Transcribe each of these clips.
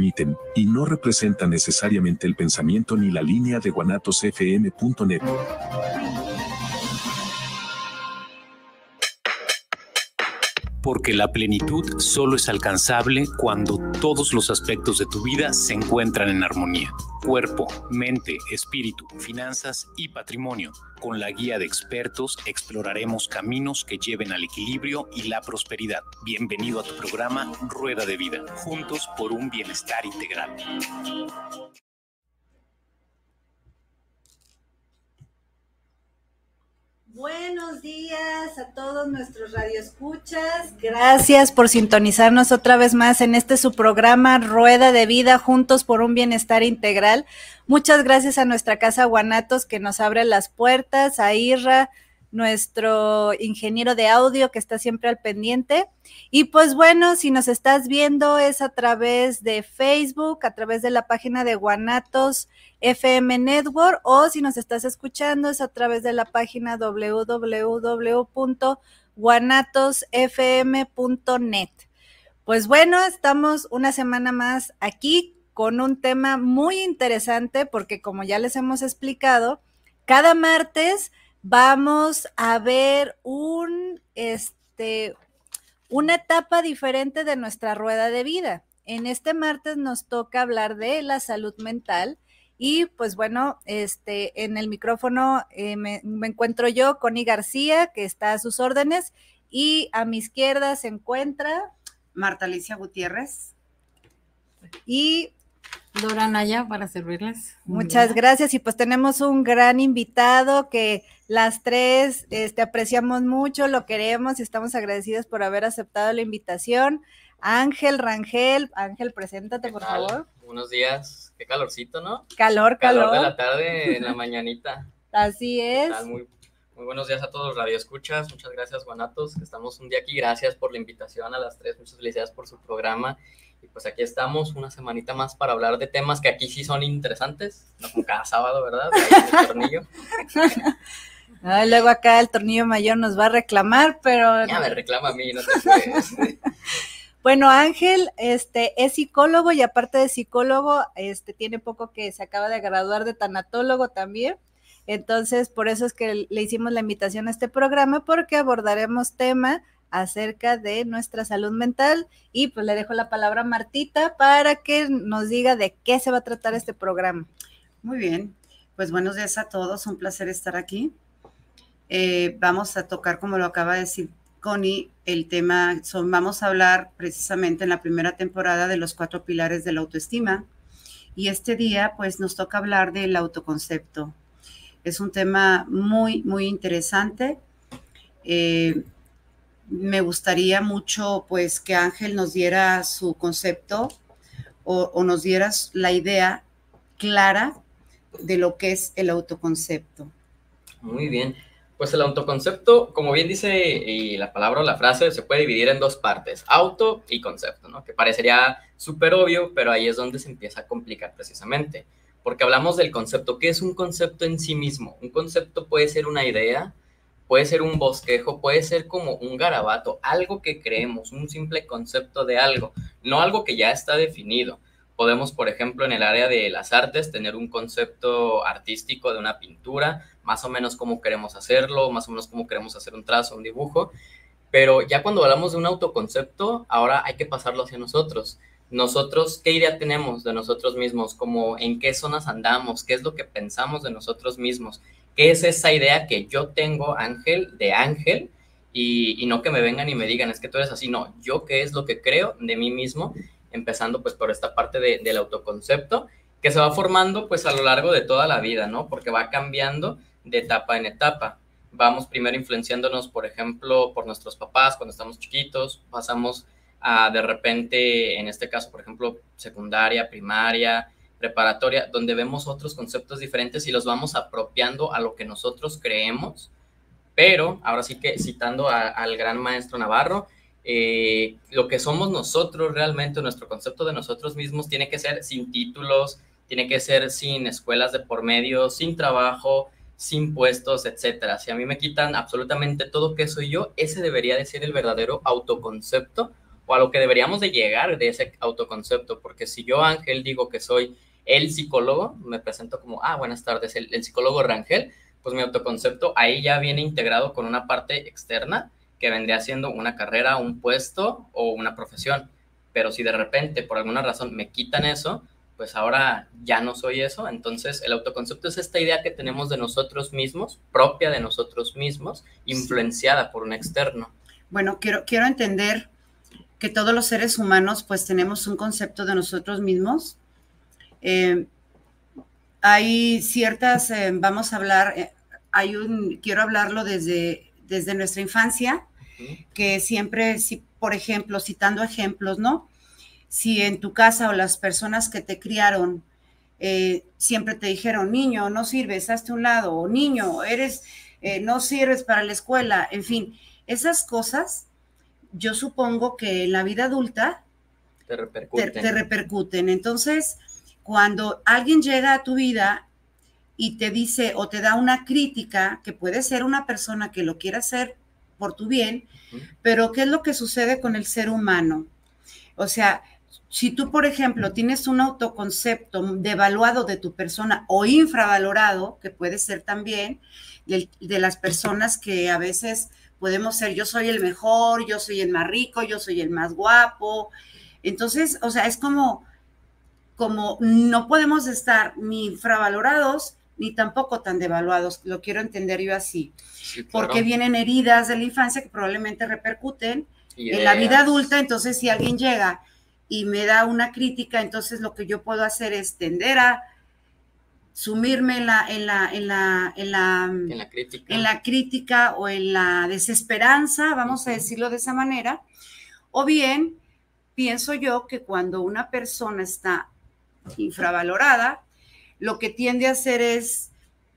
emiten, y no representan necesariamente el pensamiento ni la línea de guanatosfm.net. Porque la plenitud solo es alcanzable cuando todos los aspectos de tu vida se encuentran en armonía. Cuerpo, mente, espíritu, finanzas y patrimonio. Con la guía de expertos exploraremos caminos que lleven al equilibrio y la prosperidad. Bienvenido a tu programa Rueda de Vida, juntos por un bienestar integral. Buenos días a todos nuestros radioescuchas. Gracias por sintonizarnos otra vez más en su programa Rueda de Vida, juntos por un bienestar integral. Muchas gracias a nuestra casa Guanatos que nos abre las puertas, a Irra, nuestro ingeniero de audio que está siempre al pendiente. Y pues bueno, si nos estás viendo es a través de Facebook, a través de la página de Guanatos FM Network, o si nos estás escuchando es a través de la página www.guanatosfm.net. Pues bueno, estamos una semana más aquí con un tema muy interesante porque, como ya les hemos explicado, cada martes vamos a ver una etapa diferente de nuestra rueda de vida. En este martes nos toca hablar de la salud mental y pues bueno, en el micrófono me encuentro yo, Connie García, que está a sus órdenes, y a mi izquierda se encuentra Marta Alicia Gutiérrez y Dora Naya para servirles. Muchas gracias, y pues tenemos un gran invitado que las tres apreciamos mucho, lo queremos y estamos agradecidas por haber aceptado la invitación. Ángel Rangel, Ángel, preséntate por favor. Buenos días, qué calorcito, ¿no? Calor de la tarde en la mañanita. Así es. Muy buenos días a todos los radioescuchas, muchas gracias Guanatos, que estamos un día aquí, gracias por la invitación a las tres, muchas felicidades por su programa. Y pues aquí estamos una semanita más para hablar de temas que aquí sí son interesantes, no como cada sábado, ¿verdad? Ahí en el tornillo. Luego acá el tornillo mayor nos va a reclamar, pero... Ya me reclama a mí, no te puedes. Bueno, Ángel es psicólogo y aparte de psicólogo, tiene poco que se acaba de graduar de tanatólogo también. Entonces, por eso es que le hicimos la invitación a este programa, porque abordaremos tema acerca de nuestra salud mental, y pues le dejo la palabra a Martita para que nos diga de qué se va a tratar este programa. Muy bien, pues buenos días a todos, un placer estar aquí. Vamos a tocar, como lo acaba de decir Connie, el tema, vamos a hablar precisamente en la primera temporada de los 4 pilares de la autoestima, y este día pues nos toca hablar del autoconcepto. Es un tema muy, muy interesante. Me gustaría mucho pues que Ángel nos diera su concepto o nos dieras la idea clara de lo que es el autoconcepto. Muy bien. Pues el autoconcepto, como bien dice la palabra o la frase, se puede dividir en 2 partes, auto y concepto, ¿no? Que parecería súper obvio, pero ahí es donde se empieza a complicar precisamente, porque hablamos del concepto. ¿Qué es un concepto en sí mismo? Un concepto puede ser una idea, puede ser un bosquejo, puede ser como un garabato, algo que creemos, un simple concepto de algo, no algo que ya está definido. Podemos, por ejemplo, en el área de las artes, tener un concepto artístico de una pintura, más o menos cómo queremos hacerlo, más o menos cómo queremos hacer un trazo, un dibujo, pero ya cuando hablamos de un autoconcepto, ahora hay que pasarlo hacia nosotros. Nosotros, ¿qué idea tenemos de nosotros mismos? Como en qué zonas andamos, qué es lo que pensamos de nosotros mismos, qué es esa idea que yo tengo, Ángel, de Ángel, y no que me vengan y me digan, es que tú eres así, no, yo qué es lo que creo de mí mismo, empezando pues por esta parte del autoconcepto, que se va formando pues a lo largo de toda la vida, ¿no? Porque va cambiando de etapa en etapa. Vamos primero influenciándonos, por ejemplo, por nuestros papás cuando estamos chiquitos, pasamos a de repente, en este caso, por ejemplo, secundaria, primaria, preparatoria, donde vemos otros conceptos diferentes y los vamos apropiando a lo que nosotros creemos, pero ahora sí que citando al gran maestro Navarro, lo que somos nosotros realmente, nuestro concepto de nosotros mismos tiene que ser sin títulos, tiene que ser sin escuelas de por medio, sin trabajo, sin puestos, etcétera. Si a mí me quitan absolutamente todo que soy yo, ese debería de ser el verdadero autoconcepto o a lo que deberíamos de llegar de ese autoconcepto, porque si yo, Ángel, digo que soy el psicólogo, me presento como, buenas tardes, el psicólogo Rangel, pues mi autoconcepto ahí ya viene integrado con una parte externa que vendría siendo una carrera, un puesto o una profesión. Pero si de repente, por alguna razón, me quitan eso, pues ahora ya no soy eso. Entonces, el autoconcepto es esta idea que tenemos de nosotros mismos, propia de nosotros mismos, influenciada por un externo. Bueno, quiero entender que todos los seres humanos, pues, tenemos un concepto de nosotros mismos. Hay ciertas, vamos a hablar, quiero hablarlo desde nuestra infancia, que siempre, si, por ejemplo, citando ejemplos, ¿no? Si en tu casa o las personas que te criaron siempre te dijeron, niño, no sirves, hazte a un lado, o niño, no sirves para la escuela, en fin, esas cosas, yo supongo que en la vida adulta te repercuten. Entonces, cuando alguien llega a tu vida y te dice o te da una crítica, que puede ser una persona que lo quiera hacer por tu bien, pero ¿qué es lo que sucede con el ser humano? O sea, si tú, por ejemplo, tienes un autoconcepto devaluado de tu persona o infravalorado, que puede ser también de las personas que a veces podemos ser, yo soy el mejor, yo soy el más rico, yo soy el más guapo. Entonces, o sea, es como no podemos estar ni infravalorados ni tampoco tan devaluados, lo quiero entender yo así, sí, claro. Porque vienen heridas de la infancia que probablemente repercuten en la vida adulta. Entonces, si alguien llega y me da una crítica, entonces lo que yo puedo hacer es tender a sumirme en la crítica o en la desesperanza, vamos a decirlo de esa manera, o bien pienso yo que cuando una persona está infravalorada, lo que tiende a hacer es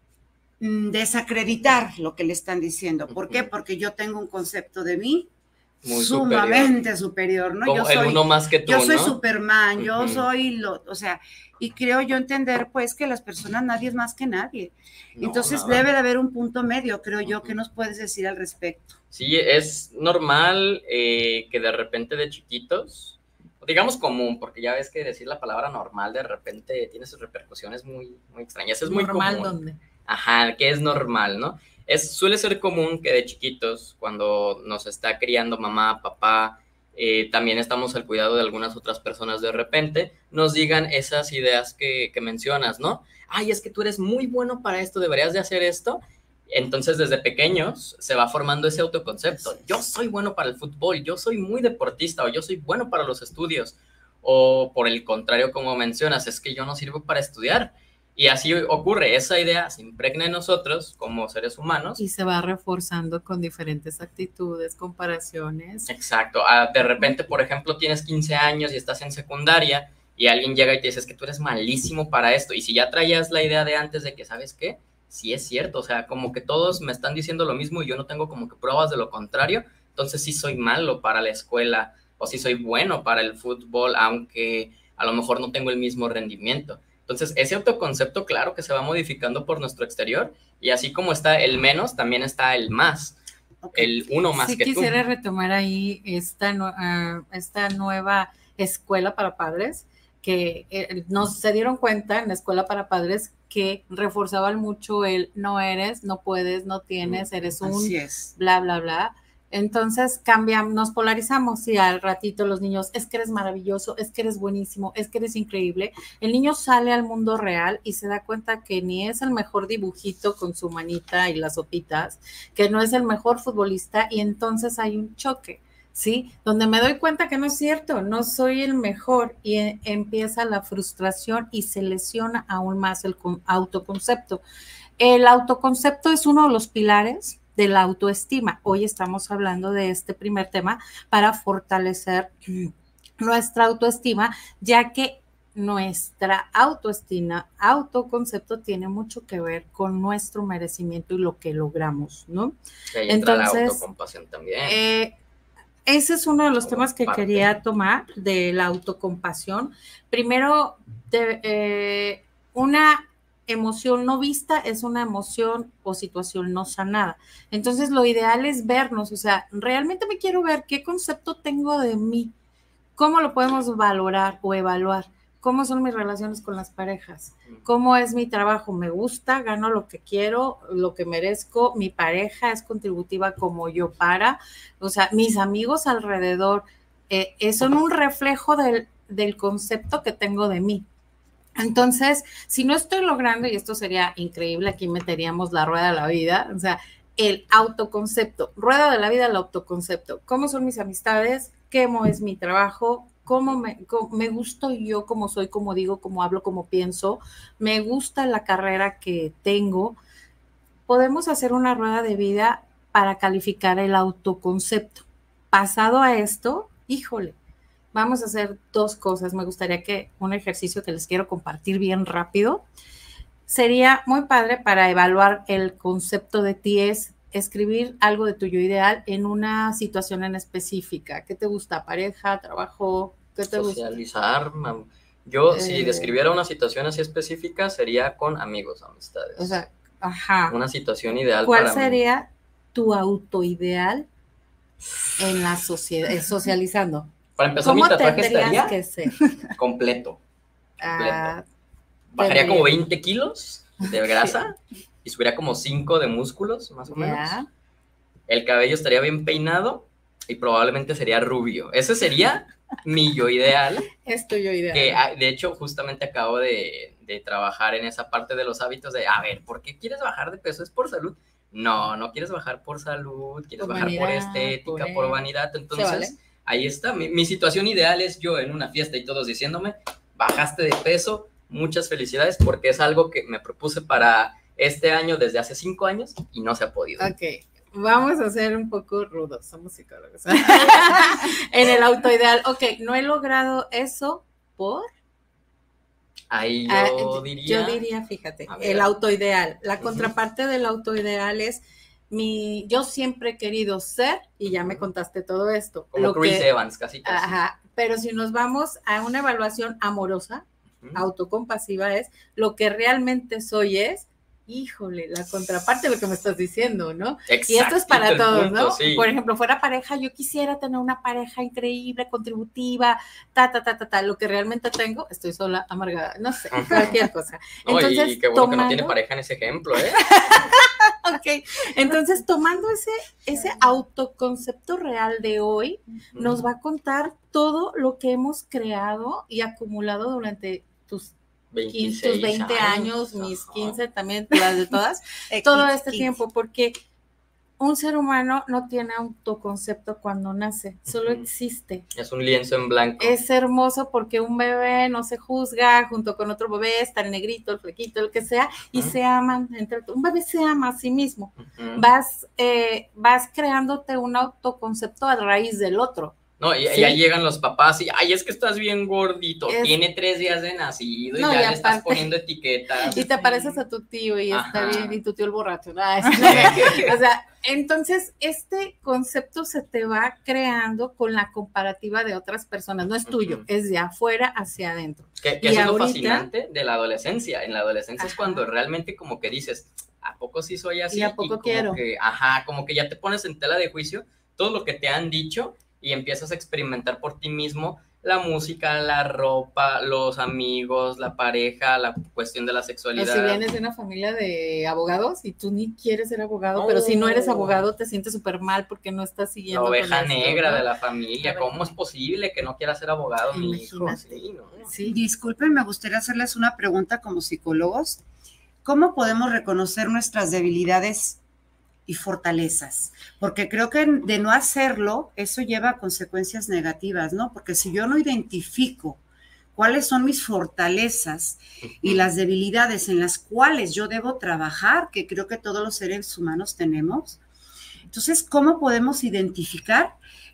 desacreditar lo que le están diciendo. ¿Por qué? Porque yo tengo un concepto de mí muy sumamente superior, ¿no? Como el uno más que tú, yo soy Superman, yo soy o sea, y creo yo entender, pues, que las personas, nadie es más que nadie. Entonces, debe de haber un punto medio, creo yo. ¿Qué nos puedes decir al respecto? Sí, es normal que de repente de chiquitos, digamos común, porque ya ves que decir la palabra normal de repente tiene sus repercusiones muy, muy extrañas. Es muy ¿Normal común. dónde? Ajá, que es normal, ¿no? Suele ser común que de chiquitos, cuando nos está criando mamá, papá, también estamos al cuidado de algunas otras personas de repente, nos digan esas ideas que mencionas, ¿no? Ay, es que tú eres muy bueno para esto, deberías de hacer esto. Entonces, desde pequeños se va formando ese autoconcepto. Yo soy bueno para el fútbol, yo soy muy deportista, o yo soy bueno para los estudios. O por el contrario, como mencionas, es que yo no sirvo para estudiar. Y así ocurre, esa idea se impregna en nosotros como seres humanos. Y se va reforzando con diferentes actitudes, comparaciones. Exacto. De repente, por ejemplo, tienes 15 años y estás en secundaria y alguien llega y te dice, es que tú eres malísimo para esto. Y si ya traías la idea de antes de que, ¿sabes qué? Sí es cierto, o sea, como que todos me están diciendo lo mismo y yo no tengo como que pruebas de lo contrario, entonces sí soy malo para la escuela o sí soy bueno para el fútbol, aunque a lo mejor no tengo el mismo rendimiento. Entonces, ese autoconcepto, claro que se va modificando por nuestro exterior, y así como está el menos, también está el más, el uno más que tú. Sí quisiera retomar ahí esta nueva escuela para padres, que se dieron cuenta en la escuela para padres que reforzaban mucho el no eres, no puedes, no tienes, eres un bla, bla, bla. Entonces cambiamos, nos polarizamos y al ratito los niños, es que eres maravilloso, es que eres buenísimo, es que eres increíble. El niño sale al mundo real y se da cuenta que ni es el mejor dibujito con su manita y las sopitas, que no es el mejor futbolista, y entonces hay un choque, ¿sí? Donde me doy cuenta que no es cierto, no soy el mejor, y empieza la frustración y se lesiona aún más el autoconcepto. El autoconcepto es uno de los pilares de la autoestima. Hoy estamos hablando de este primer tema para fortalecer nuestra autoestima, ya que nuestra autoconcepto tiene mucho que ver con nuestro merecimiento y lo que logramos, ¿no? Y ahí entra la autocompasión también. Ese es uno de los temas que quería tomar, de la autocompasión. Primero, emoción no vista es una emoción o situación no sanada. Entonces, lo ideal es vernos, o sea, realmente me quiero ver qué concepto tengo de mí, cómo lo podemos valorar o evaluar, cómo son mis relaciones con las parejas, cómo es mi trabajo, me gusta, gano lo que quiero, lo que merezco, mi pareja es contributiva como yo o sea, mis amigos alrededor son un reflejo del concepto que tengo de mí. Entonces, si no estoy logrando, y esto sería increíble, aquí meteríamos la rueda de la vida, o sea, el autoconcepto, rueda de la vida, el autoconcepto, cómo son mis amistades, cómo es mi trabajo, cómo me gusto yo, cómo soy, cómo digo, cómo hablo, cómo pienso, me gusta la carrera que tengo. Podemos hacer una rueda de vida para calificar el autoconcepto. Pasado a esto, híjole, vamos a hacer dos cosas. Me gustaría que un ejercicio que les quiero compartir bien rápido sería muy padre para evaluar el concepto de ti es escribir algo de tu yo ideal en una situación en específica. ¿Qué te gusta? ¿Pareja? ¿Trabajo? ¿Qué te Socializar. Yo, si describiera una situación así específica, sería con amigos, amistades. O sea, ajá. Una situación ideal para mí. ¿Cuál sería tu autoideal en la sociedad, socializando? Para empezar, mi tatuaje estaría que ser? completo. Bajaría como 20 kilos de grasa y subiría como 5 de músculos, más o menos. El cabello estaría bien peinado y probablemente sería rubio. Ese sería mi yo ideal. Es tu yo ideal. Que, de hecho, justamente acabo de trabajar en esa parte de los hábitos de, a ver, ¿por qué quieres bajar de peso? ¿Es por salud? No quieres bajar por salud, quieres bajar vanidad, por estética, por vanidad. Entonces, ahí está. Mi situación ideal es yo en una fiesta y todos diciéndome, bajaste de peso, muchas felicidades, porque es algo que me propuse para este año desde hace 5 años y no se ha podido. Ok, vamos a ser un poco rudos, somos psicólogos. En el autoideal, ok, no he logrado eso por... Ahí yo diría, fíjate, el autoideal. La contraparte del autoideal es yo siempre he querido ser, y ya me contaste todo esto. Como Chris Evans, casi. Ajá, pero si nos vamos a una evaluación amorosa, autocompasiva es, lo que realmente soy es, híjole, la contraparte de lo que me estás diciendo, ¿no? Exacto, y esto es para todos, punto, ¿no? Sí. Por ejemplo, fuera pareja, yo quisiera tener una pareja increíble, contributiva, lo que realmente tengo, estoy sola, amargada, no sé, cualquier cosa. Entonces, y qué bueno que no tiene pareja en ese ejemplo, ¿eh? Ok, entonces tomando ese autoconcepto real de hoy, nos va a contar todo lo que hemos creado y acumulado durante tus 20 años, mis 15 también, las de todas, todo este tiempo, porque un ser humano no tiene autoconcepto cuando nace, solo existe. Es un lienzo en blanco. Es hermoso porque un bebé no se juzga junto con otro bebé, está el negrito, el flequito, el que sea, y se aman. Un bebé se ama a sí mismo. Vas creándote un autoconcepto a raíz del otro. No, y ya llegan los papás y, ay, es que estás bien gordito, tiene 3 días de nacido y ya le estás poniendo etiquetas. Y te pareces a tu tío y está bien, y tu tío el borracho. O sea, entonces este concepto se te va creando con la comparativa de otras personas, no es tuyo, es de afuera hacia adentro. Que es lo fascinante de la adolescencia. En la adolescencia es cuando realmente como que dices, ¿a poco sí soy así? ¿Y a poco quiero? Como que ya te pones en tela de juicio todo lo que te han dicho y empiezas a experimentar por ti mismo la música, la ropa, los amigos, la pareja, la cuestión de la sexualidad. O si vienes de una familia de abogados y tú ni quieres ser abogado, pero si no eres abogado te sientes súper mal porque no estás siguiendo. La oveja negra de la familia, ¿cómo es posible que no quiera ser abogado mi hijo? Sí, disculpen, me gustaría hacerles una pregunta como psicólogos. ¿Cómo podemos reconocer nuestras debilidades y fortalezas? Porque creo que de no hacerlo, eso lleva a consecuencias negativas, ¿no? Porque si yo no identifico cuáles son mis fortalezas y las debilidades en las cuales yo debo trabajar, que creo que todos los seres humanos tenemos, entonces, ¿cómo podemos identificar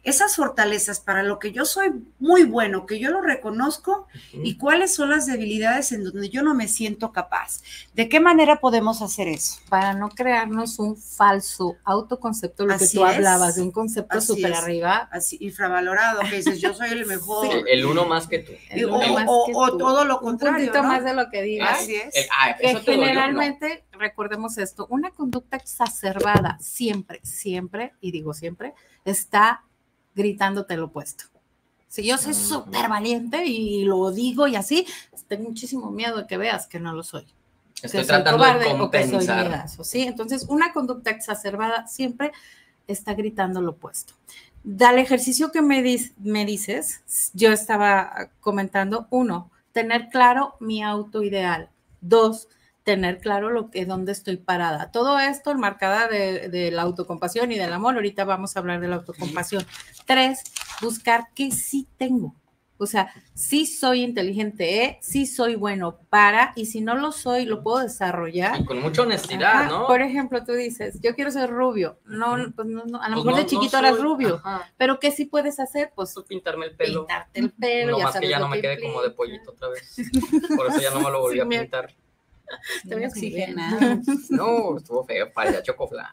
esas fortalezas para lo que yo soy muy bueno, que yo lo reconozco, y cuáles son las debilidades en donde yo no me siento capaz. ¿De qué manera podemos hacer eso? Para no crearnos un falso autoconcepto, lo que tú hablabas, de un concepto súper arriba. Así, infravalorado, que dices, yo soy el mejor. Sí, el uno más que tú. O todo lo contrario, un poquito ¿no? más de lo que digas. Así es. Que generalmente, recordemos esto, una conducta exacerbada siempre, y digo siempre, está gritándote lo opuesto. Si yo soy súper valiente y lo digo y así, tengo muchísimo miedo de que veas que no lo soy. Estoy tratando de compensar. ¿Sí? Entonces, una conducta exacerbada siempre está gritando lo opuesto. Del ejercicio que me dices, yo estaba comentando, 1, tener claro mi autoideal. 2, tener claro dónde estoy parada. Todo esto enmarcada de la autocompasión y del amor. Ahorita vamos a hablar de la autocompasión. 3, buscar qué sí tengo. O sea, sí soy inteligente, sí soy bueno y si no lo soy, lo puedo desarrollar. Y con mucha honestidad, ¿no? Por ejemplo, tú dices, yo quiero ser rubio. No, pues no, a lo mejor de chiquito eras rubio. Pero ¿qué sí puedes hacer? Pues pintarme el pelo. Pintarte el pelo. No más que ya no me quede como de pollito otra vez. Por eso ya no me lo volví a pintar. Te voy a oxigenar. No, estuvo feo, parecía chocoflan.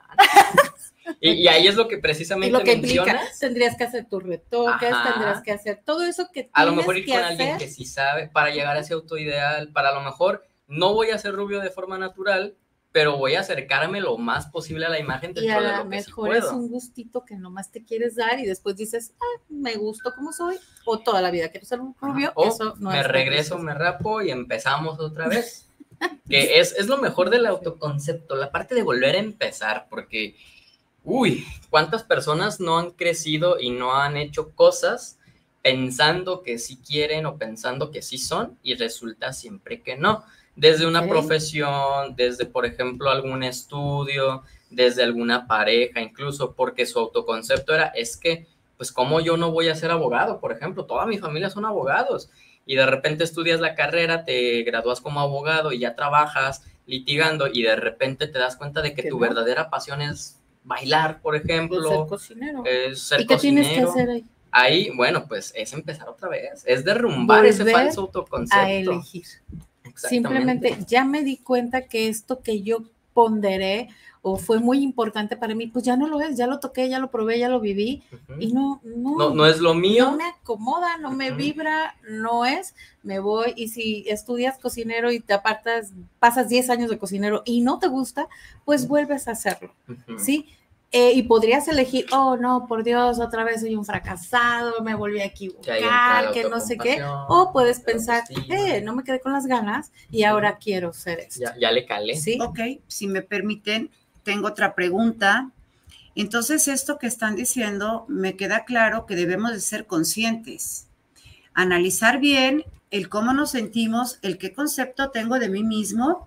Y ahí es lo que precisamente lo que mencionas. Implica, tendrías que hacer tus retoques, tendrías que hacer todo eso que tienes a lo mejor ir con hacer. Alguien que sí sabe para llegar a ese autoideal, para a lo mejor no voy a ser rubio de forma natural, pero voy a acercarme lo más posible a la imagen dentro de lo que sí puedo. Y a lo mejor es un gustito que nomás te quieres dar y después dices, me gusto como soy, o toda la vida quiero ser un rubio, o eso no me regreso, me rapo y empezamos otra vez. Que es lo mejor del autoconcepto, la parte de volver a empezar, porque cuántas personas no han crecido y no han hecho cosas pensando que sí quieren o pensando que sí son, y resulta siempre que no. Desde una profesión, desde, por ejemplo, algún estudio, desde alguna pareja, incluso porque su autoconcepto es que, pues, ¿cómo yo no voy a ser abogado? Por ejemplo, toda mi familia son abogados, y de repente estudias la carrera, te gradúas como abogado y ya trabajas litigando, y de repente te das cuenta de que tu verdadera pasión es bailar, por ejemplo. Ser cocinero. Ser ¿Y qué cocinero. tienes que hacer ahí? Ahí, bueno, pues es empezar otra vez, es derrumbar ese falso autoconcepto. A elegir. Simplemente ya me di cuenta que esto que yo ponderé o fue muy importante para mí, pues ya no lo es, ya lo toqué, ya lo probé, ya lo viví, y no es lo mío. No me acomoda, no me vibra, no es, me voy. Y si estudias cocinero y te pasas 10 años de cocinero y no te gusta, pues vuelves a hacerlo, ¿sí? Y podrías elegir, no, por Dios, otra vez soy un fracasado, me volví a equivocar, que no sé qué. O puedes pensar, no me quedé con las ganas y ahora quiero ser esto. Ya le calé. ¿Sí? Ok, si me permiten, tengo otra pregunta. Entonces, esto que están diciendo, me queda claro que debemos de ser conscientes, analizar bien el cómo nos sentimos, el qué concepto tengo de mí mismo,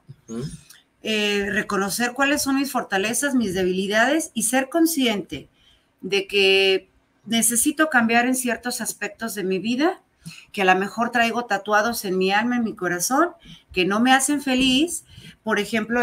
reconocer cuáles son mis fortalezas, mis debilidades, y ser consciente de que necesito cambiar en ciertos aspectos de mi vida, que a lo mejor traigo tatuados en mi alma, en mi corazón, que no me hacen feliz. Por ejemplo,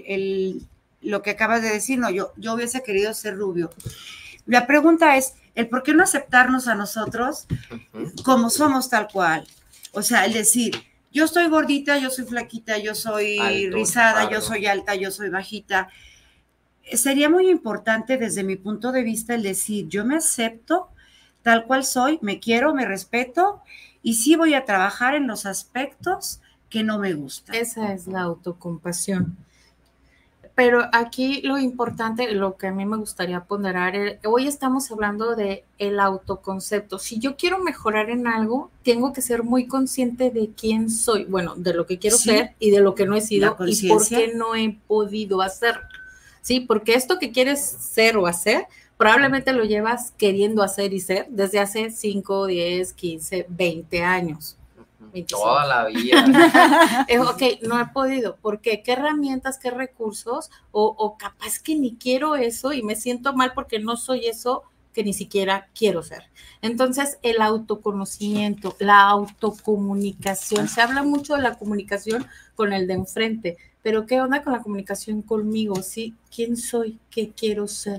lo que acabas de decir, no, yo hubiese querido ser rubio. La pregunta es, el por qué no aceptarnos a nosotros como somos tal cual. O sea, el decir, yo estoy gordita, yo soy flaquita, yo soy rizada, yo soy alta, yo soy bajita. Sería muy importante desde mi punto de vista el decir, yo me acepto tal cual soy, me quiero, me respeto, y sí voy a trabajar en los aspectos que no me gustan. Esa es la autocompasión. Pero aquí lo importante, lo que a mí me gustaría ponderar, hoy estamos hablando de el autoconcepto. Si yo quiero mejorar en algo, tengo que ser muy consciente de quién soy, bueno, de lo que quiero ser y de lo que no he sido y por qué no he podido hacerlo. Sí, porque esto que quieres ser o hacer, probablemente lo llevas queriendo hacer y ser desde hace 5, 10, 15, 20 años. 25. Toda la vida. Ok, no he podido. ¿Por qué? ¿Qué herramientas, qué recursos? O capaz que ni quiero eso y me siento mal porque no soy eso que ni siquiera quiero ser. Entonces, el autoconocimiento, la autocomunicación. Se habla mucho de la comunicación con el de enfrente, pero ¿qué onda con la comunicación conmigo? ¿Sí? ¿Quién soy? ¿Qué quiero ser?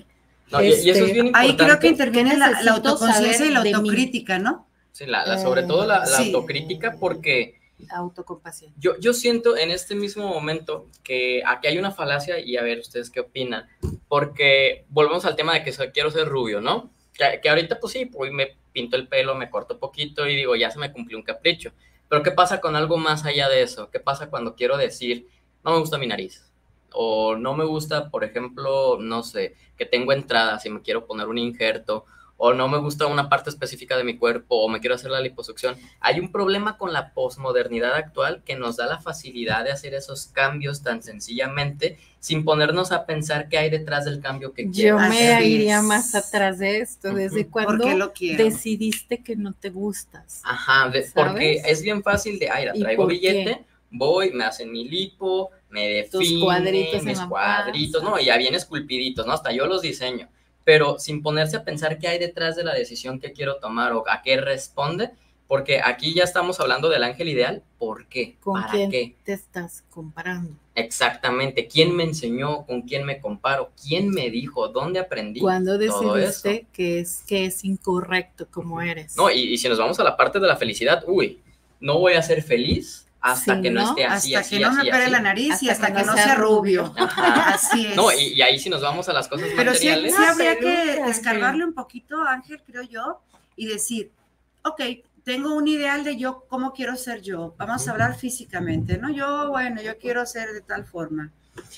No, y eso es bien importante. Ahí creo que interviene la Necesito autoconciencia y la saber de mí. autocrítica, ¿no? Sí, sobre todo la Sí. autocrítica, porque Autocompasión. yo siento en este mismo momento que aquí hay una falacia, y a ver ustedes qué opinan, porque volvemos al tema de que quiero ser rubio, ¿no? Que ahorita pues sí, pues me pinto el pelo, me corto poquito y digo, ya se me cumplió un capricho. Pero ¿qué pasa con algo más allá de eso? ¿Qué pasa cuando quiero decir, no me gusta mi nariz? O no me gusta, por ejemplo, no sé, que tengo entradas y me quiero poner un injerto, o no me gusta una parte específica de mi cuerpo, o me quiero hacer la liposucción. Hay un problema con la posmodernidad actual que nos da la facilidad de hacer esos cambios tan sencillamente, sin ponernos a pensar qué hay detrás del cambio que quiero. Yo me Así iría es. más atrás de esto. ¿Desde Ujú. cuándo ¿Por qué lo quiero? decidiste que no te gustas? Ajá, porque es bien fácil de, ay, ¿Y traigo por billete, voy, me hacen mi lipo, me Tus definen, cuadritos en mis la cuadritos, panza. no, ya bien esculpiditos, ¿no? Hasta yo los diseño, pero sin ponerse a pensar qué hay detrás de la decisión que quiero tomar o a qué responde, porque aquí ya estamos hablando del ángel ideal. ¿Por qué? ¿Con ¿Para quién qué? te estás comparando? Exactamente. ¿Quién me enseñó? ¿Con quién me comparo? ¿Quién me dijo? ¿Dónde aprendí? ¿Cuándo todo decidiste eso? que es incorrecto como eres? No, y si nos vamos a la parte de la felicidad, no voy a ser feliz hasta Sí, que no ¿no? esté así, Hasta así, que no así, me opere así. la nariz y hasta que no sea rubio. Ajá. Así es. No, y ahí si nos vamos a las cosas Pero sí, materiales. sí habría peluca, que Ángel. escarbarle un poquito, Ángel, creo yo, y decir, ok, tengo un ideal de yo, cómo quiero ser yo. Vamos a hablar físicamente, ¿no? Yo quiero ser de tal forma.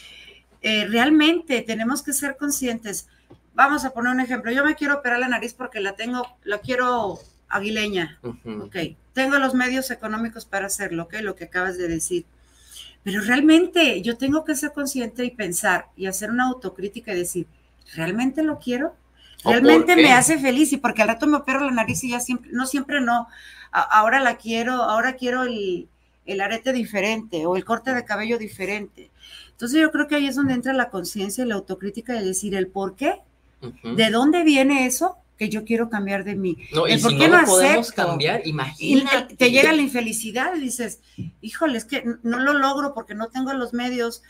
Realmente tenemos que ser conscientes. Vamos a poner un ejemplo. Yo me quiero operar la nariz porque la quiero aguileña. Ujú. Ok, tengo los medios económicos para hacerlo, ok, lo que acabas de decir. Pero realmente yo tengo que ser consciente y pensar y hacer una autocrítica y decir, ¿realmente lo quiero? ¿O ¿Realmente por qué? me hace feliz? Y porque al rato me opero la nariz y ya siempre no. Ahora quiero el arete diferente o el corte de cabello diferente. Entonces yo creo que ahí es donde entra la conciencia y la autocrítica de decir el por qué, Ujú. de dónde viene eso que yo quiero cambiar de mí. No, y El por si qué no lo podemos acepto. cambiar, Y imagínate. te llega la infelicidad y dices, híjole, es que no lo logro porque no tengo los medios,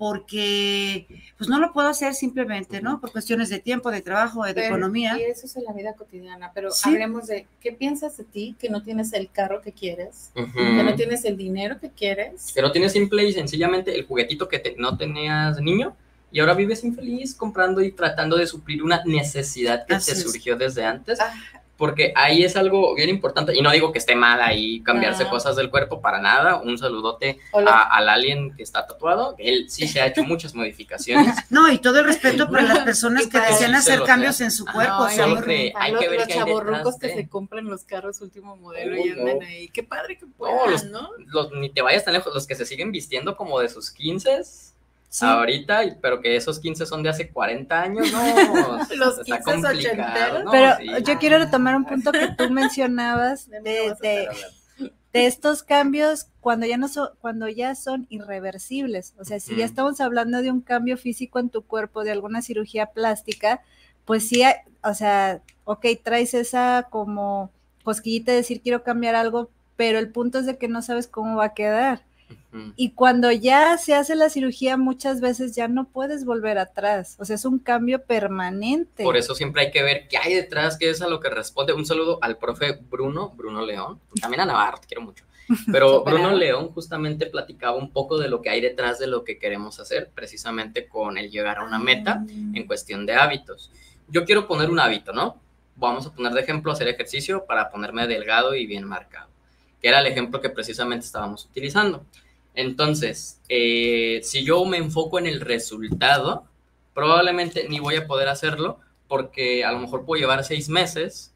porque pues no lo puedo hacer simplemente, ¿no? Por cuestiones de tiempo, de trabajo, de economía. Y eso es en la vida cotidiana, pero Sí. hablemos de qué piensas de ti, que no tienes el carro que quieres, Ujú. que no tienes el dinero que quieres. Que no tienes simple y sencillamente el juguetito que no tenías de niño y ahora vives infeliz comprando y tratando de suplir una necesidad que Así te es. surgió desde antes. Ah. Porque ahí es algo bien importante, y no digo que esté mal ahí cambiarse No. cosas del cuerpo para nada. Un saludote Hola. al alien que está tatuado. Él sí se ha hecho muchas modificaciones. No, y todo el respeto para las personas Y que para desean sí se hacer los cambios vea. en su Ajá, cuerpo. No, o sea, solo muy que rico. hay que ver los qué hay chavorrucos detrás que de. se compran los carros último modelo y Uy, andan no. ahí. Qué padre que No, puedan, ¿no? ni te vayas tan lejos, los que se siguen vistiendo como de sus 15 Sí. ahorita, pero que esos 15 son de hace 40 años, no, Los está 15 complicado, ochenteros. ¿no? Pero Sí. yo quiero retomar un punto que tú mencionabas De mí no vas a estar hablando. de estos cambios cuando ya son irreversibles. O sea, si ya estamos hablando de un cambio físico en tu cuerpo, de alguna cirugía plástica, pues sí, o sea, ok, traes esa como cosquillita de decir quiero cambiar algo, pero el punto es de que no sabes cómo va a quedar. Ujú. Y cuando ya se hace la cirugía, muchas veces ya no puedes volver atrás. O sea, es un cambio permanente. Por eso siempre hay que ver qué hay detrás, qué es a lo que responde. Un saludo al profe Bruno León, también a Navarro, te quiero mucho. Pero Bruno León justamente platicaba un poco de lo que hay detrás de lo que queremos hacer, precisamente con el llegar a una meta en cuestión de hábitos. Yo quiero poner un hábito, ¿no? Vamos a poner de ejemplo hacer ejercicio para ponerme delgado y bien marcado, que era el ejemplo que precisamente estábamos utilizando. Entonces, si yo me enfoco en el resultado, probablemente ni voy a poder hacerlo, porque a lo mejor puedo llevar 6 meses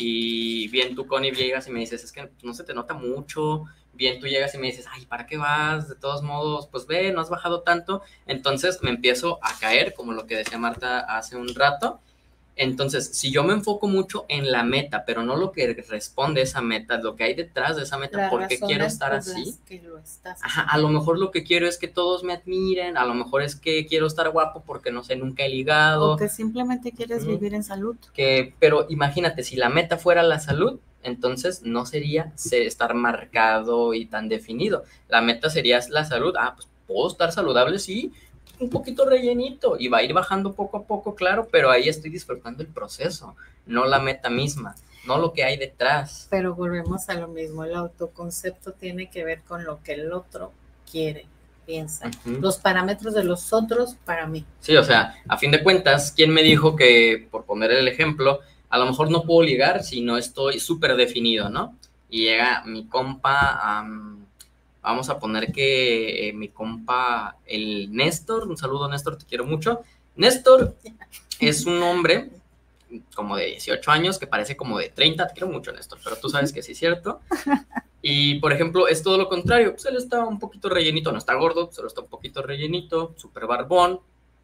y bien tú, Connie, llegas y me dices, es que no se te nota mucho. Bien tú llegas y me dices, ay, ¿para qué vas? De todos modos, pues ve, no has bajado tanto. Entonces me empiezo a caer, como lo que decía Marta hace un rato. Entonces, si yo me enfoco mucho en la meta, pero no lo que responde esa meta, lo que hay detrás de esa meta, ¿por qué quiero estar así? Ajá, a lo mejor lo que quiero es que todos me admiren, a lo mejor es que quiero estar guapo porque, no sé, nunca he ligado. O que simplemente quieres vivir en salud. Pero imagínate, si la meta fuera la salud, entonces no sería estar marcado y tan definido. La meta sería la salud. Ah, pues puedo estar saludable, sí, un poquito rellenito y va a ir bajando poco a poco, claro, pero ahí estoy disfrutando el proceso, no la meta misma, no lo que hay detrás. Pero volvemos a lo mismo, el autoconcepto tiene que ver con lo que el otro quiere, piensa, los parámetros de los otros para mí. Sí, o sea, a fin de cuentas, ¿quién me dijo que, por poner el ejemplo, a lo mejor no puedo ligar si no estoy súper definido, ¿no? Y llega mi compa, vamos a poner que mi compa, el Néstor, un saludo Néstor, te quiero mucho. Néstor es un hombre como de 18 años que parece como de 30, te quiero mucho Néstor, pero tú sabes que sí es cierto. Y, por ejemplo, es todo lo contrario, pues él está un poquito rellenito, no está gordo, solo está un poquito rellenito, súper barbón,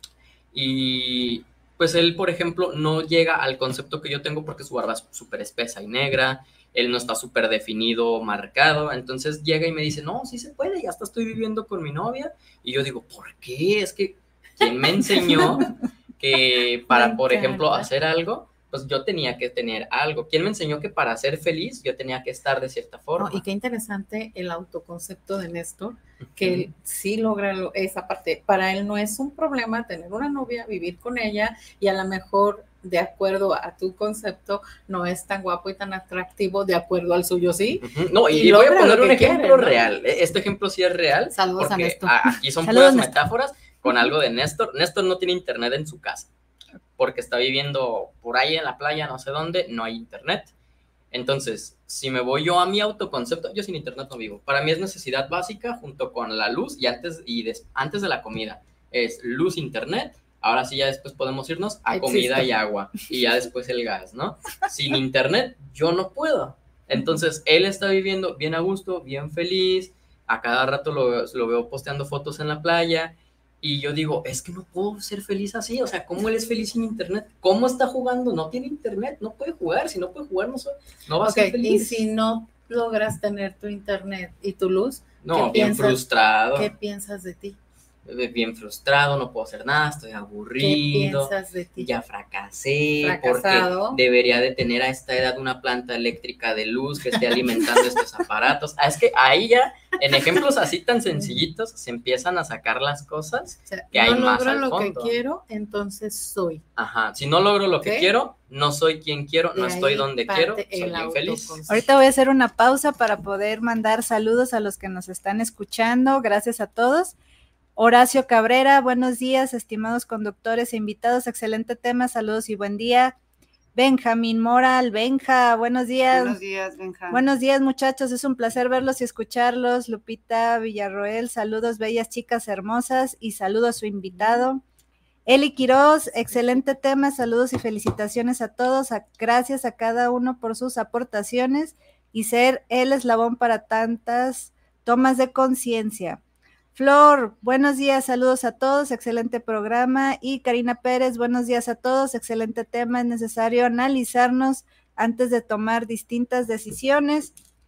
y pues él, por ejemplo, no llega al concepto que yo tengo porque su barba es súper espesa y negra, él no está súper definido, marcado, entonces llega y me dice, no, sí se puede, ya hasta estoy viviendo con mi novia, y yo digo, ¿por qué? Es que, ¿quién me enseñó que para, por ejemplo, hacer algo, pues yo tenía que tener algo? ¿Quién me enseñó que para ser feliz yo tenía que estar de cierta forma? Y qué interesante el autoconcepto de Néstor, que él sí logra esa parte. Para él no es un problema tener una novia, vivir con ella, y a lo mejor, de acuerdo a tu concepto, no es tan guapo y tan atractivo, de acuerdo al suyo, ¿sí? No, y voy a poner un ejemplo real. Este ejemplo sí es real. Saludos a Néstor. Aquí son puras metáforas con algo de Néstor. Néstor no tiene internet en su casa, porque está viviendo por ahí en la playa, no sé dónde, no hay internet. Entonces, si me voy yo a mi autoconcepto, yo sin internet no vivo. Para mí es necesidad básica junto con la luz y antes de la comida. Es luz, internet. Ahora sí, ya después podemos irnos a comida y agua. Y ya después el gas, ¿no? Sin internet, yo no puedo. Entonces, él está viviendo bien a gusto, bien feliz. A cada rato lo veo posteando fotos en la playa. Y yo digo, es que no puedo ser feliz así. O sea, ¿cómo él es feliz sin internet? ¿Cómo está jugando? No tiene internet, no puede jugar. Si no puede jugar, no va a ser feliz. Y si no logras tener tu internet y tu luz, no, bien frustrado. ¿Qué piensas de ti? Bien frustrado, no puedo hacer nada, estoy aburrido. ¿Qué piensas de ti? Ya fracasé, porque debería de tener a esta edad una planta eléctrica de luz que esté alimentando estos aparatos. Es que ahí ya, en ejemplos así tan sencillitos, se empiezan a sacar las cosas, o sea, que hay más al fondo. No logro lo que quiero, entonces soy. Ajá, si no logro lo que quiero, no soy quien quiero, no estoy donde quiero, soy infeliz. Ahorita voy a hacer una pausa para poder mandar saludos a los que nos están escuchando. Gracias a todos. Horacio Cabrera, buenos días, estimados conductores e invitados, excelente tema, saludos y buen día. Benjamín Moral, Benja, buenos días. Buenos días, Benja. Buenos días, muchachos, es un placer verlos y escucharlos. Lupita Villarroel, saludos, bellas chicas hermosas, y saludo a su invitado. Eli Quiroz, excelente tema, saludos y felicitaciones a todos, gracias a cada uno por sus aportaciones y ser el eslabón para tantas tomas de conciencia. Flor, buenos días, saludos a todos, excelente programa. Y Karina Pérez, buenos días a todos, excelente tema, es necesario analizarnos antes de tomar distintas decisiones.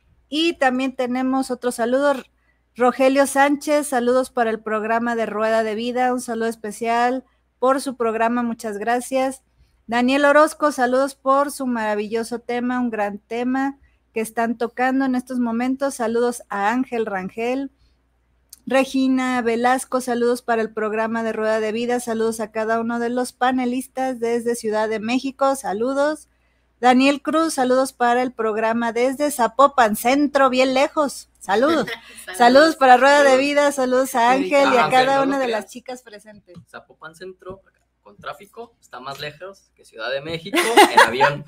Y también tenemos otro saludo, Rogelio Sánchez, saludos para el programa de Rueda de Vida, un saludo especial por su programa, muchas gracias. Daniel Orozco, saludos por su maravilloso tema, un gran tema que están tocando en estos momentos, saludos a Ángel Rangel. Regina Velasco, saludos para el programa de Rueda de Vida, saludos a cada uno de los panelistas desde Ciudad de México, saludos. Daniel Cruz, saludos para el programa desde Zapopan Centro, bien lejos, saludos. Saludos para Rueda de Vida, saludos a Ángel y a cada una de las chicas presentes. Zapopan Centro, con tráfico, está más lejos que Ciudad de México, en avión.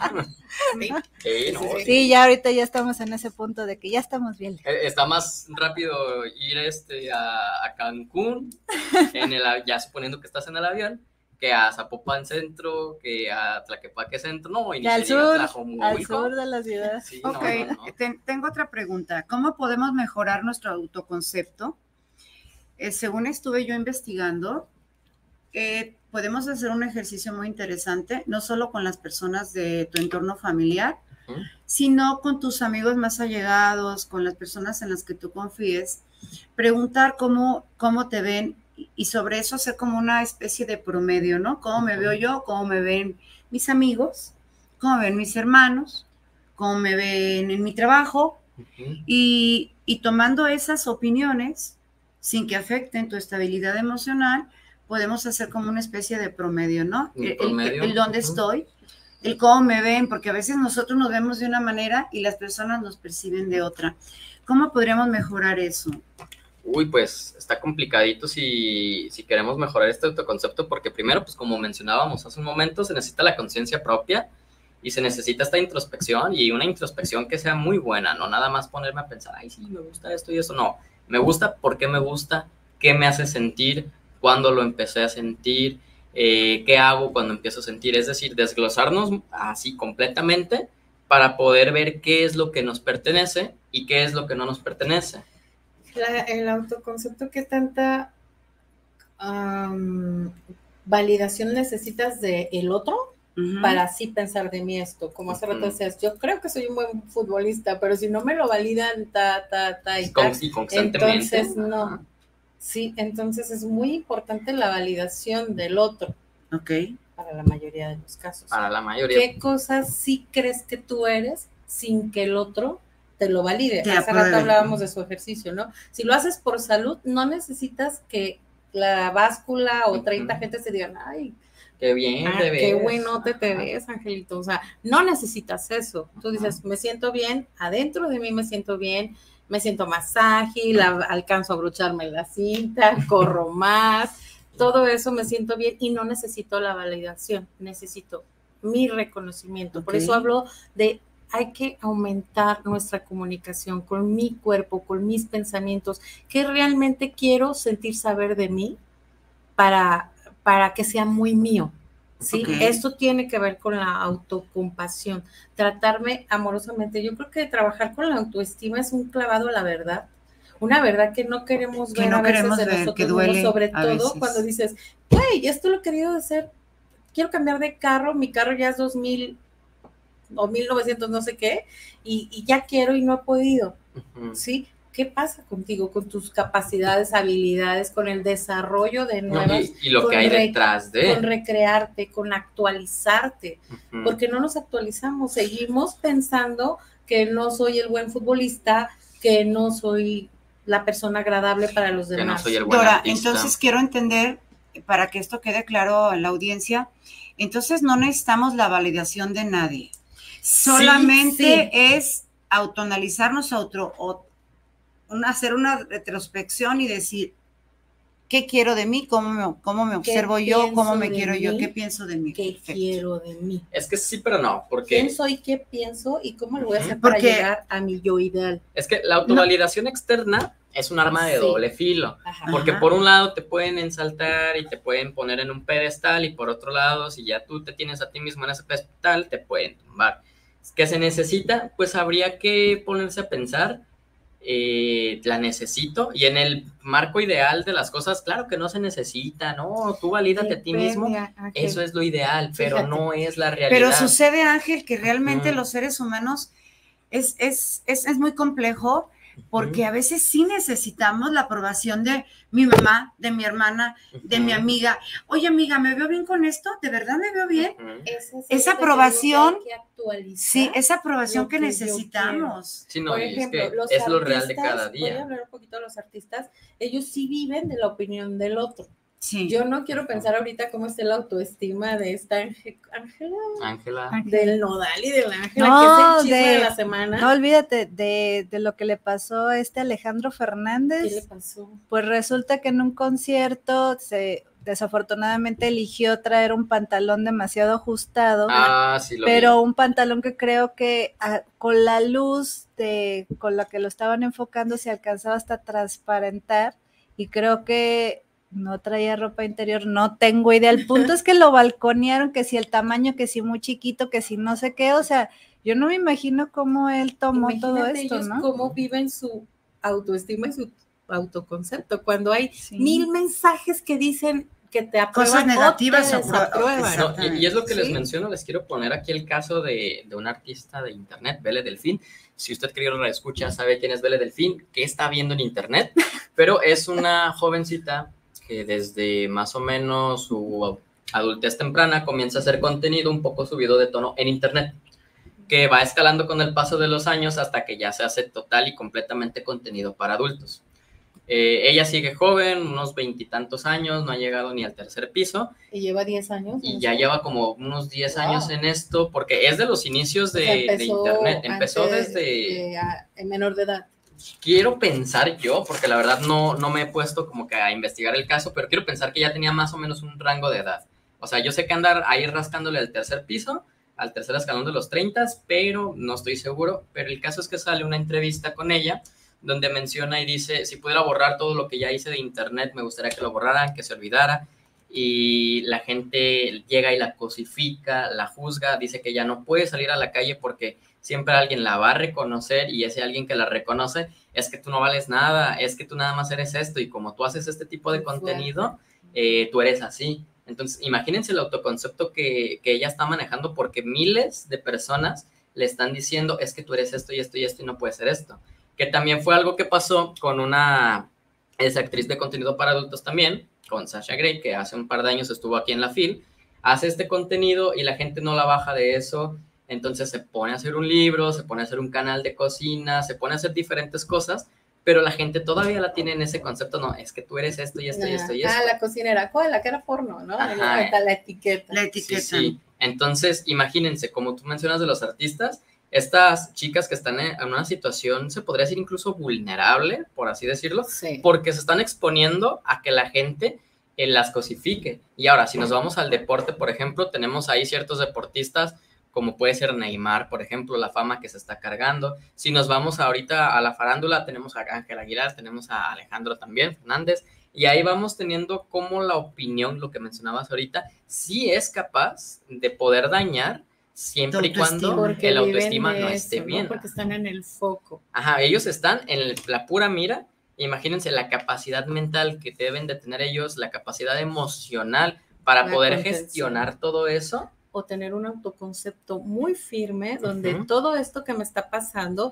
Sí, ya ahorita ya estamos en ese punto de que ya estamos bien. Está más rápido ir a Cancún, ya suponiendo que estás en el avión, que a Zapopan Centro, que a Tlaquepaque Centro, no, y al sur de la ciudad. Sí, ok, no. Tengo otra pregunta. ¿Cómo podemos mejorar nuestro autoconcepto? Según estuve yo investigando, podemos hacer un ejercicio muy interesante, no solo con las personas de tu entorno familiar, sino con tus amigos más allegados, con las personas en las que tú confíes, preguntar cómo te ven y sobre eso hacer como una especie de promedio, ¿no? ¿Cómo me veo yo? ¿Cómo me ven mis amigos? ¿Cómo me ven mis hermanos? ¿Cómo me ven en mi trabajo? Y tomando esas opiniones, sin que afecten tu estabilidad emocional, podemos hacer como una especie de promedio, ¿no? El dónde estoy, el cómo me ven, porque a veces nosotros nos vemos de una manera y las personas nos perciben de otra. ¿Cómo podríamos mejorar eso? Uy, pues está complicadito si queremos mejorar este autoconcepto, porque primero, pues como mencionábamos hace un momento, se necesita la conciencia propia y se necesita esta introspección, y una introspección que sea muy buena, no nada más ponerme a pensar, ay, sí, me gusta esto y eso, no. Me gusta, ¿por qué me gusta? ¿Qué me hace sentir? ¿Cuándo lo empecé a sentir? ¿Qué hago cuando empiezo a sentir? Es decir, desglosarnos así completamente para poder ver qué es lo que nos pertenece y qué es lo que no nos pertenece. El autoconcepto, ¿qué tanta validación necesitas del otro para así pensar de mí esto? Como hace rato decías, yo creo que soy un buen futbolista, pero si no me lo validan, y constantemente. Entonces, no. Sí, entonces es muy importante la validación del otro. Ok. Para la mayoría de los casos. Para la mayoría. ¿Qué cosas sí crees que tú eres sin que el otro te lo valide? Hace rato hablábamos de su ejercicio, ¿no? Si lo haces por salud, no necesitas que la báscula o 30 gente se digan, ay, qué bien te ves. Qué bueno te ves, Angelito. O sea, no necesitas eso. Tú dices, me siento bien, adentro de mí me siento bien, me siento más ágil, alcanzo a abrocharme la cinta, corro más, todo eso me siento bien y no necesito la validación, necesito mi reconocimiento. Por eso hablo de hay que aumentar nuestra comunicación con mi cuerpo, con mis pensamientos, qué realmente quiero sentir saber de mí para que sea muy mío. ¿Sí? Esto tiene que ver con la autocompasión, tratarme amorosamente. Yo creo que trabajar con la autoestima es un clavado a la verdad, una verdad que no queremos ver a veces de nosotros, que duele, sobre todo cuando dices, güey, esto lo he querido hacer, quiero cambiar de carro, mi carro ya es 2000 o 1900 no sé qué, y ya quiero y no he podido, ¿sí? ¿Qué pasa contigo, con tus capacidades, habilidades, con el desarrollo de nuevas? Y lo que hay detrás de. Con recrearte, con actualizarte, porque no nos actualizamos, seguimos pensando que no soy el buen futbolista, que no soy la persona agradable para los demás. Que no soy el buen Dora, artista. Entonces quiero entender, para que esto quede claro a la audiencia, entonces no necesitamos la validación de nadie, solamente es autoanalizarnos, hacer una retrospección y decir, ¿qué quiero de mí? ¿Cómo me observo yo? ¿Cómo me quiero yo? ¿Qué pienso de mí? ¿Qué quiero de mí? Es que sí, pero no, porque... ¿Quién soy? ¿Qué pienso? ¿Y cómo lo voy a hacer para llegar a mi yo ideal? Es que la autovalidación externa es un arma de doble filo, porque por un lado te pueden ensaltar y te pueden poner en un pedestal, y por otro lado, si ya tú te tienes a ti mismo en ese pedestal, te pueden tumbar. ¿Qué se necesita? Pues habría que ponerse a pensar, la necesito, y en el marco ideal de las cosas, claro que no se necesita, no, tú valídate a ti mismo, eso es lo ideal, pero no es la realidad. Pero sucede, Ángel, que realmente los seres humanos es muy complejo, porque a veces sí necesitamos la aprobación de mi mamá, de mi hermana, de mi amiga. Oye, amiga, ¿me veo bien con esto? ¿De verdad me veo bien? Esa aprobación, sí, esa aprobación que necesitamos. Sí, no, por ejemplo, es que es lo real de cada día. Voy a hablar un poquito de los artistas, ellos sí viven de la opinión del otro. Sí. Yo no quiero pensar ahorita cómo está la autoestima de esta Ángela, del Nodal y de la Ángela, que es el chisme de la semana. No, olvídate de lo que le pasó a Alejandro Fernández. ¿Qué le pasó? Pues resulta que en un concierto desafortunadamente eligió traer un pantalón demasiado ajustado, pero un pantalón que creo que con la luz con la que lo estaban enfocando se alcanzaba hasta transparentar, y creo que no traía ropa interior, no tengo idea. El punto es que lo balconearon, que si el tamaño, que si muy chiquito, que si no sé qué, o sea, yo no me imagino cómo él tomó todo esto, ellos, ¿no? Cómo viven su autoestima y su autoconcepto, cuando hay 1000 mensajes que dicen que te aprueban, cosas negativas o te desaprueban. No, y es lo que les menciono, les quiero poner aquí el caso de un artista de internet, Belle Delfín. Si usted, querido, lo escucha, sabe quién es Belle Delfín, qué está viendo en internet, pero es una jovencita que desde más o menos su adultez temprana comienza a hacer contenido un poco subido de tono en internet, que va escalando con el paso de los años hasta que ya se hace total y completamente contenido para adultos. Ella sigue joven, unos 20 y tantos años, no ha llegado ni al tercer piso. Y lleva 10 años. Y ya lleva como unos 10 años en esto, porque es de los inicios de Internet. Empezó desde... en menor de edad. Quiero pensar yo, porque la verdad no me he puesto como que a investigar el caso, pero quiero pensar que ya tenía más o menos un rango de edad. O sea, yo sé que andar ahí rascándole al tercer piso, al tercer escalón de los 30, pero no estoy seguro. Pero el caso es que sale una entrevista con ella, donde menciona y dice, si pudiera borrar todo lo que ya hice de Internet, me gustaría que lo borraran, que se olvidara. Y la gente llega y la cosifica, la juzga, dice que ya no puede salir a la calle porque siempre alguien la va a reconocer, y ese alguien que la reconoce es que tú no vales nada, es que tú nada más eres esto, y como tú haces este tipo de contenido, tú eres así. Entonces, imagínense el autoconcepto que ella está manejando, porque miles de personas le están diciendo, es que tú eres esto y esto y esto y no puedes ser esto. Que también fue algo que pasó con una actriz de contenido para adultos también, con Sasha Grey, que hace un par de años estuvo aquí en la FIL, hace este contenido y la gente no la baja de eso, entonces se pone a hacer un libro, se pone a hacer un canal de cocina, se pone a hacer diferentes cosas, pero la gente todavía la tiene en ese concepto, no, es que tú eres esto y esto y esto y esto. La cocinera, la que era porno, ¿no? La etiqueta. La etiqueta. Sí. Entonces, imagínense, como tú mencionas de los artistas, estas chicas que están en una situación, se podría decir incluso vulnerable, por así decirlo, porque se están exponiendo a que la gente las cosifique. Y ahora, si nos vamos al deporte, por ejemplo, tenemos ahí ciertos deportistas, como puede ser Neymar, por ejemplo, la fama que se está cargando. Si nos vamos ahorita a la farándula, tenemos a Ángel Aguilar, tenemos a Alejandro también, Fernández, y ahí vamos teniendo como la opinión, lo que mencionabas ahorita, sí es capaz de poder dañar siempre y cuando el autoestima no esté bien. ¿No? Porque están en el foco. Ajá, ellos están en la pura mira. Imagínense la capacidad mental que deben de tener ellos, la capacidad emocional para poder gestionar todo eso. O tener un autoconcepto muy firme, donde todo esto que me está pasando,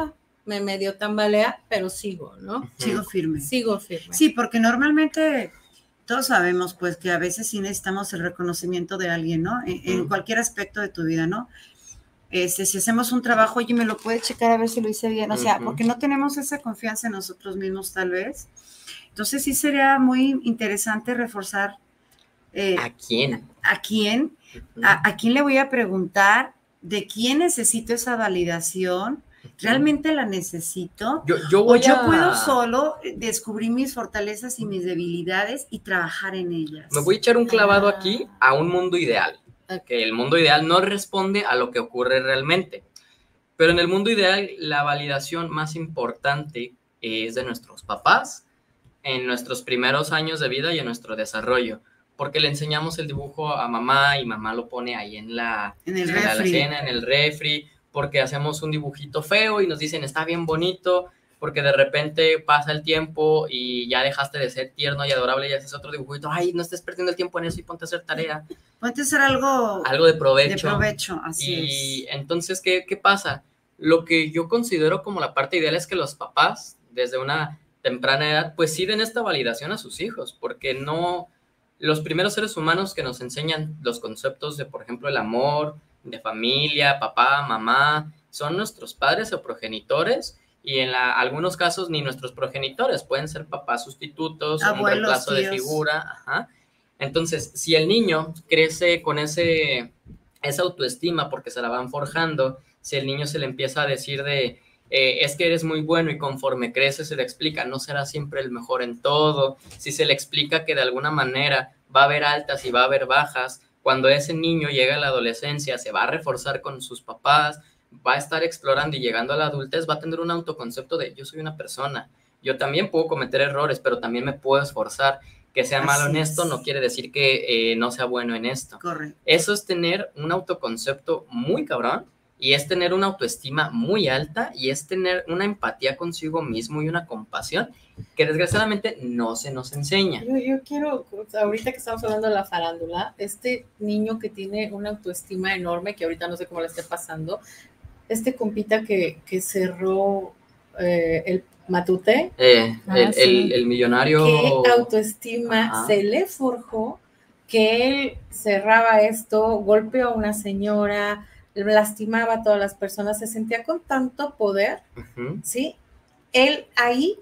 me medio tambalea, pero sigo, ¿no? Sigo firme. Sí, porque normalmente todos sabemos, pues, que a veces sí necesitamos el reconocimiento de alguien, ¿no? En cualquier aspecto de tu vida, ¿no? Si hacemos un trabajo, oye, ¿me lo puedes checar a ver si lo hice bien? O sea, porque no tenemos esa confianza en nosotros mismos, tal vez. Entonces, sí sería muy interesante reforzar. ¿A quién? ¿A quién? ¿A quién le voy a preguntar? ¿De quién necesito esa validación? ¿Realmente la necesito? Yo puedo solo descubrir mis fortalezas y mis debilidades y trabajar en ellas. Me voy a echar un clavado aquí a un mundo ideal. Que el mundo ideal no responde a lo que ocurre realmente. Pero en el mundo ideal, la validación más importante es de nuestros papás, en nuestros primeros años de vida y en nuestro desarrollo. Porque le enseñamos el dibujo a mamá y mamá lo pone ahí en la alacena, en el refri, porque hacemos un dibujito feo y nos dicen está bien bonito, porque de repente pasa el tiempo y ya dejaste de ser tierno y adorable y haces otro dibujito, ay, no estés perdiendo el tiempo en eso y ponte a hacer tarea. Ponte a hacer algo de provecho. De provecho, así es. Y entonces, ¿qué pasa? Lo que yo considero como la parte ideal es que los papás, desde una temprana edad, pues sí den esta validación a sus hijos, porque no... Los primeros seres humanos que nos enseñan los conceptos de, por ejemplo, el amor, de familia, papá, mamá, son nuestros padres o progenitores, y en algunos casos ni nuestros progenitores, pueden ser papás sustitutos, abuelos, un reemplazo de figura. Ajá. Entonces, si el niño crece con esa autoestima porque se la van forjando, si el niño se le empieza a decir es que eres muy bueno, y conforme crece se le explica, no será siempre el mejor en todo, si se le explica que de alguna manera va a haber altas y va a haber bajas, cuando ese niño llega a la adolescencia se va a reforzar con sus papás, va a estar explorando y llegando a la adultez va a tener un autoconcepto de yo soy una persona, yo también puedo cometer errores, pero también me puedo esforzar. Que sea malo en esto no quiere decir que no sea bueno en esto. Correcto. Eso es tener un autoconcepto muy cabrón, y es tener una autoestima muy alta, y es tener una empatía consigo mismo y una compasión que desgraciadamente no se nos enseña. Yo quiero, ahorita que estamos hablando de la farándula, este niño que tiene una autoestima enorme, que ahorita no sé cómo le esté pasando, este compita que cerró el Matute. El millonario. ¿Qué autoestima se le forjó? Que él cerraba esto, golpeó a una señora, lastimaba a todas las personas, se sentía con tanto poder, ¿sí? Él ahí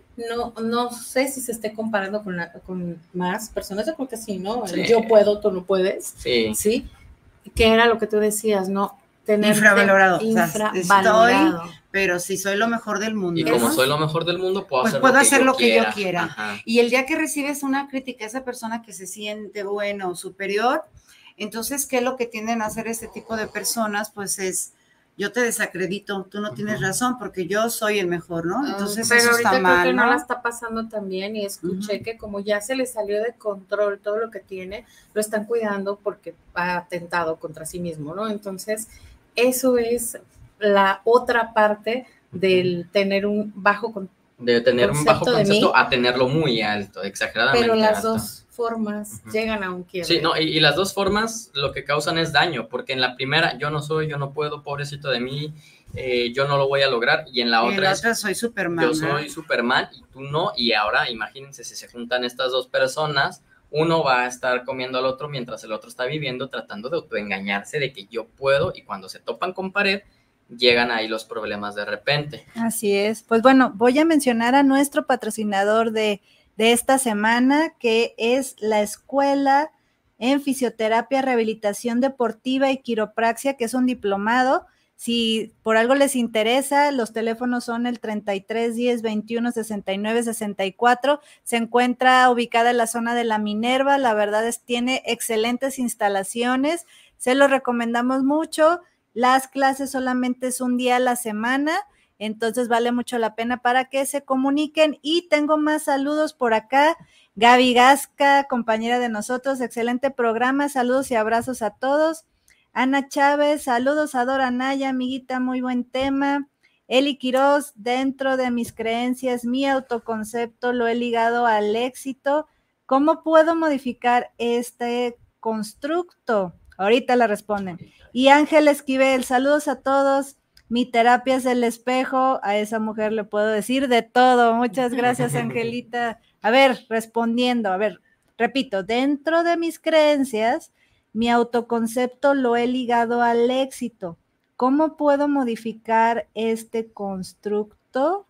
no sé si se esté comparando con más personas, yo creo que sí, ¿no? Sí. Yo puedo, tú no puedes. Sí. ¿Sí? Que era lo que tú decías, ¿no? Infravalorado. O sea, Infravalorado. estoy, pero si soy lo mejor del mundo. Y como soy lo mejor del mundo, puedo pues hacer lo que yo yo quiera. Ajá. Y el día que recibes una crítica, esa persona que se siente bueno, superior, entonces, ¿qué es lo que tienden a hacer este tipo de personas? Pues es, yo te desacredito, tú no tienes razón porque yo soy el mejor, ¿no? Entonces pero eso ahorita está mal, creo que ¿no? no la está pasando tan bien y escuché que como ya se le salió de control todo lo que tiene, lo están cuidando porque ha atentado contra sí mismo, ¿no? Entonces, eso es la otra parte del tener un bajo concepto. De tener un bajo concepto a tenerlo muy alto, exageradamente alto. Pero las alto. dos formas llegan a un quiebre. Sí, no, y las dos formas lo que causan es daño, porque en la primera yo no puedo, pobrecito de mí, yo no lo voy a lograr, y en la otra soy Superman. Yo soy Superman y tú no, y ahora imagínense si se juntan estas dos personas, uno va a estar comiendo al otro mientras el otro está viviendo, tratando de autoengañarse de que yo puedo, y cuando se topan con pared, llegan ahí los problemas de repente. Así es. Pues bueno, voy a mencionar a nuestro patrocinador de esta semana, que es la Escuela en Fisioterapia, Rehabilitación Deportiva y Quiropraxia, que es un diplomado. Si por algo les interesa, los teléfonos son el 33 10 21 69 64. Se encuentra ubicada en la zona de la Minerva. La verdad es que tiene excelentes instalaciones. Se lo recomendamos mucho. Las clases solamente es un día a la semana, entonces vale mucho la pena para que se comuniquen. Y tengo más saludos por acá. Gaby Gasca, compañera de nosotros, excelente programa, saludos y abrazos a todos. Ana Chávez, saludos a Dora Naya, amiguita, muy buen tema. Eli Quiroz, dentro de mis creencias, mi autoconcepto lo he ligado al éxito. ¿Cómo puedo modificar este constructo? Ahorita la responden. Y Ángel Esquivel, saludos a todos. Mi terapia es el espejo. A esa mujer le puedo decir de todo. Muchas gracias, Angelita. A ver, respondiendo, repito, dentro de mis creencias, mi autoconcepto lo he ligado al éxito. ¿Cómo puedo modificar este constructo?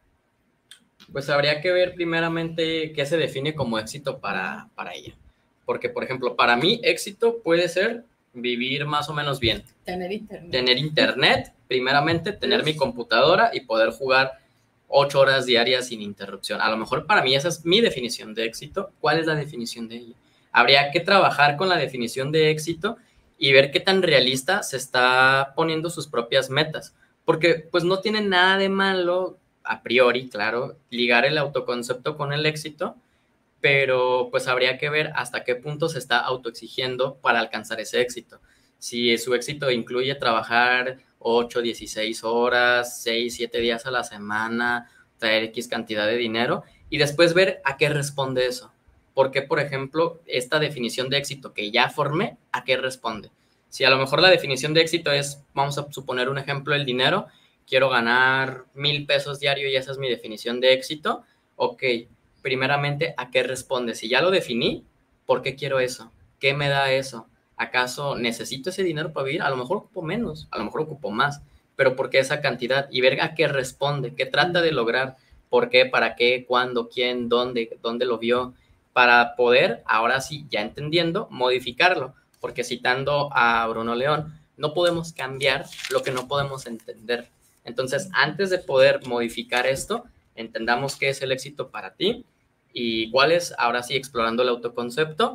Pues habría que ver primeramente qué se define como éxito para ella. Porque, por ejemplo, para mí éxito puede ser vivir más o menos bien. Tener internet, primeramente, tener mi computadora y poder jugar 8 horas diarias sin interrupción. A lo mejor para mí esa es mi definición de éxito. ¿Cuál es la definición de ella? Habría que trabajar con la definición de éxito y ver qué tan realista se está poniendo sus propias metas. Porque pues no tiene nada de malo, a priori, claro, ligar el autoconcepto con el éxito, pero pues habría que ver hasta qué punto se está autoexigiendo para alcanzar ese éxito. Si su éxito incluye trabajar 8, 16 horas, 6, 7 días a la semana, traer X cantidad de dinero y después ver a qué responde eso. Porque, por ejemplo, esta definición de éxito que ya formé, ¿a qué responde? Si a lo mejor la definición de éxito es, vamos a suponer un ejemplo, el dinero, quiero ganar 1,000 pesos diario y esa es mi definición de éxito, ok, primeramente, ¿a qué responde? Si ya lo definí, ¿por qué quiero eso? ¿Qué me da eso? ¿Acaso necesito ese dinero para vivir? A lo mejor ocupo menos, a lo mejor ocupo más, pero ¿por qué esa cantidad? Y ver a qué responde, qué trata de lograr, por qué, para qué, cuándo, quién, dónde lo vio, para poder, ahora sí, ya entendiendo, modificarlo. Porque citando a Bruno León, no podemos cambiar lo que no podemos entender. Entonces, antes de poder modificar esto, entendamos qué es el éxito para ti y cuál es, ahora sí, explorando el autoconcepto,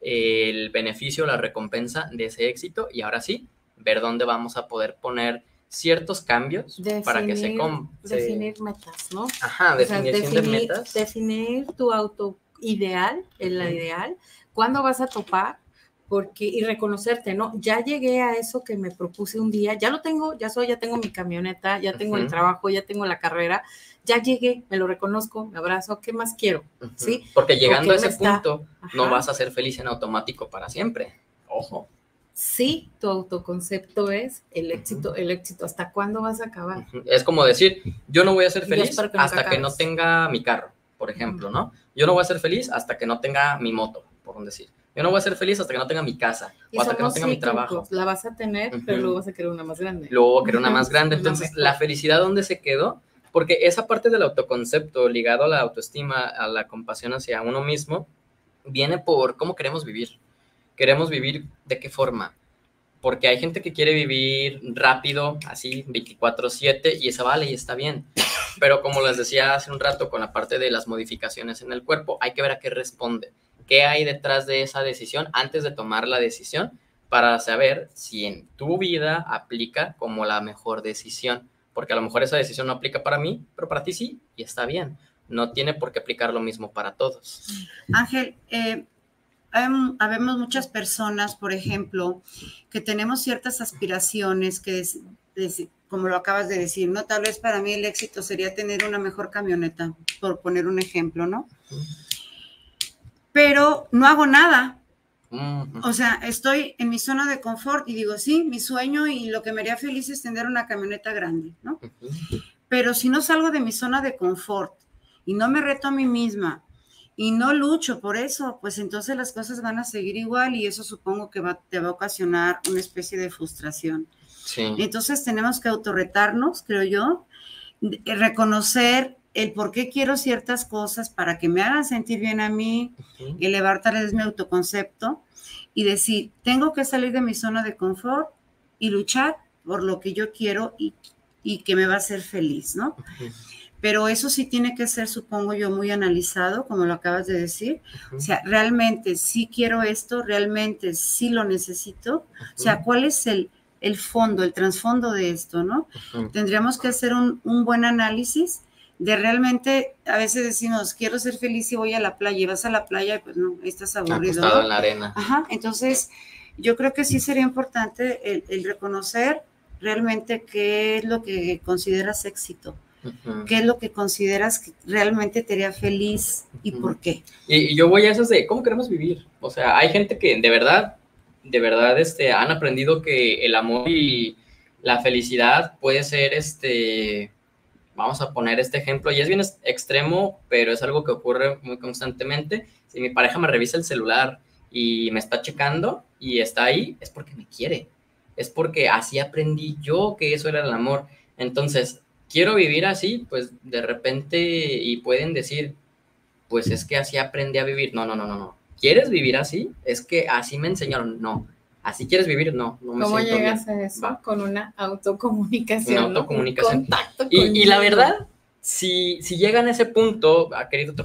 el beneficio, la recompensa de ese éxito y ahora sí, ver dónde vamos a poder poner ciertos cambios para que se... Definir metas, ¿no? Ajá, definición de metas. Definir tu auto ideal, la ideal, cuándo vas a topar, y reconocerte, ¿no? Ya llegué a eso que me propuse un día, ya lo tengo, ya tengo mi camioneta, ya tengo el trabajo, ya tengo la carrera, ya llegué, me lo reconozco, me abrazo, ¿qué más quiero? ¿Sí? Porque llegando a ese punto, no vas a ser feliz en automático para siempre, ojo. Sí, tu autoconcepto es el éxito, ¿hasta cuándo vas a acabar? Es como decir, yo no voy a ser feliz hasta que no tenga mi carro, por ejemplo, ¿no? Yo no voy a ser feliz hasta que no tenga mi moto, por decir. Yo no voy a ser feliz hasta que no tenga mi casa o hasta que no tenga mi trabajo. La vas a tener, pero luego vas a querer una más grande. Luego voy a querer una más grande. Entonces, la felicidad, ¿dónde se quedó? porque esa parte del autoconcepto ligado a la autoestima, a la compasión hacia uno mismo, viene por cómo queremos vivir. ¿Queremos vivir de qué forma? Porque hay gente que quiere vivir rápido, así, 24/7, y eso vale y está bien. Pero como les decía hace un rato con la parte de las modificaciones en el cuerpo, hay que ver a qué responde. ¿Qué hay detrás de esa decisión antes de tomar la decisión para saber si en tu vida aplica como la mejor decisión? Porque a lo mejor esa decisión no aplica para mí, pero para ti sí, y está bien. No tiene por qué aplicar lo mismo para todos. Ángel, habemos muchas personas, por ejemplo, que tenemos ciertas aspiraciones que, como lo acabas de decir, ¿no? Tal vez para mí el éxito sería tener una mejor camioneta, por poner un ejemplo, ¿no? Pero no hago nada. O sea, estoy en mi zona de confort y digo, sí, mi sueño y lo que me haría feliz es tener una camioneta grande, ¿no? Pero si no salgo de mi zona de confort y no me reto a mí misma y no lucho por eso, pues entonces las cosas van a seguir igual y eso supongo que te va a ocasionar una especie de frustración. Sí. Entonces tenemos que autorretarnos, creo yo, reconocer el por qué quiero ciertas cosas para que me hagan sentir bien a mí, elevar tal vez mi autoconcepto y decir, tengo que salir de mi zona de confort y luchar por lo que yo quiero y que me va a hacer feliz, ¿no? Pero eso sí tiene que ser, supongo yo, muy analizado, como lo acabas de decir. O sea, realmente sí quiero esto, realmente sí lo necesito. O sea, ¿cuál es el fondo, el trasfondo de esto, ¿no? Tendríamos que hacer un buen análisis de realmente, a veces decimos, quiero ser feliz y voy a la playa, y vas a la playa y pues no, ahí estás aburrido, acostado, ¿no? En la arena. Ajá, entonces yo creo que sí sería importante el reconocer realmente qué es lo que consideras éxito, qué es lo que consideras que realmente te haría feliz y por qué. Y yo voy a esas de, ¿cómo queremos vivir? O sea, hay gente que de verdad han aprendido que el amor y la felicidad puede ser vamos a poner este ejemplo, y es bien extremo, pero es algo que ocurre muy constantemente. Si mi pareja me revisa el celular y me está checando y está ahí, es porque me quiere. Es porque así aprendí yo que eso era el amor. Entonces, quiero vivir así, pues de repente, y pueden decir, pues es que así aprendí a vivir. No. ¿Quieres vivir así? Es que así me enseñaron. No. ¿Así quieres vivir? No me ¿Cómo siento llegas bien. a eso? Con una autocomunicación. Una autocomunicación. Un contacto y la verdad, si llegan a ese punto, querido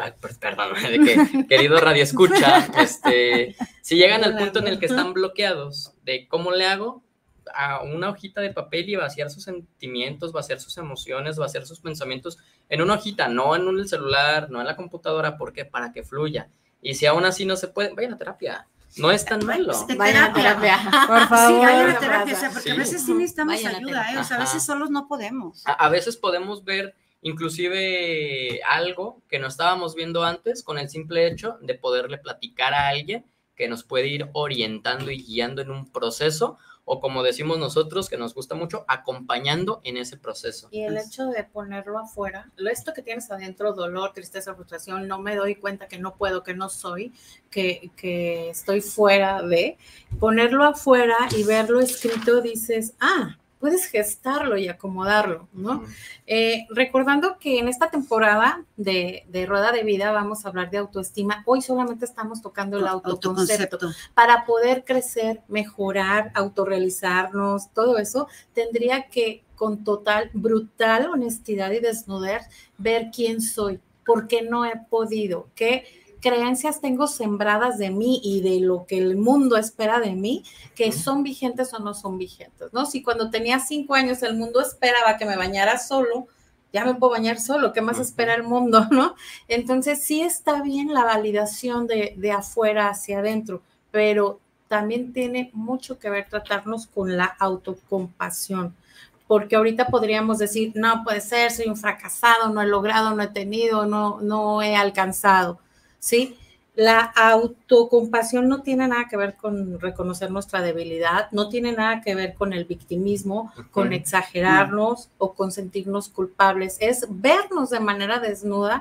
querido Radio Escucha, si llegan al punto en el que están bloqueados de cómo le hago, a una hojita de papel y vaciar sus sentimientos, vaciar sus emociones, vaciar sus pensamientos en una hojita, no en el celular, no en la computadora, ¿por qué? Para que fluya. Y si aún así no se puede, vayan a terapia. No es tan malo. Vayan a terapia. Por favor. Sí, vayan a terapia, o sea, porque Sí. a veces sí necesitamos Vayan a ayuda, terapia. o sea, a veces solos no podemos. A veces podemos ver inclusive algo que no estábamos viendo antes con el simple hecho de poderle platicar a alguien que nos puede ir orientando y guiando en un proceso, o como decimos nosotros, que nos gusta mucho, acompañando en ese proceso. Y el hecho de ponerlo afuera, esto que tienes adentro, dolor, tristeza, frustración, no me doy cuenta que no puedo, que no soy, que estoy fuera de, ponerlo afuera y verlo escrito, dices, puedes gestarlo y acomodarlo, ¿no? Recordando que en esta temporada de Rueda de Vida vamos a hablar de autoestima, hoy solamente estamos tocando el autoconcepto. Para poder crecer, mejorar, autorrealizarnos, todo eso, tendría que con brutal honestidad y desnudez ver quién soy, por qué no he podido, qué creencias tengo sembradas de mí y de lo que el mundo espera de mí, que son vigentes o no son vigentes, ¿no? Si cuando tenía 5 años el mundo esperaba que me bañara solo, ya me puedo bañar solo, ¿qué más espera el mundo, no? Entonces sí está bien la validación de afuera hacia adentro, pero también tiene mucho que ver tratarnos con la autocompasión, porque ahorita podríamos decir, no puede ser, soy un fracasado, no he logrado, no he tenido, no he alcanzado, ¿sí? La autocompasión no tiene nada que ver con reconocer nuestra debilidad, no tiene nada que ver con el victimismo, con exagerarnos o con sentirnos culpables, es vernos de manera desnuda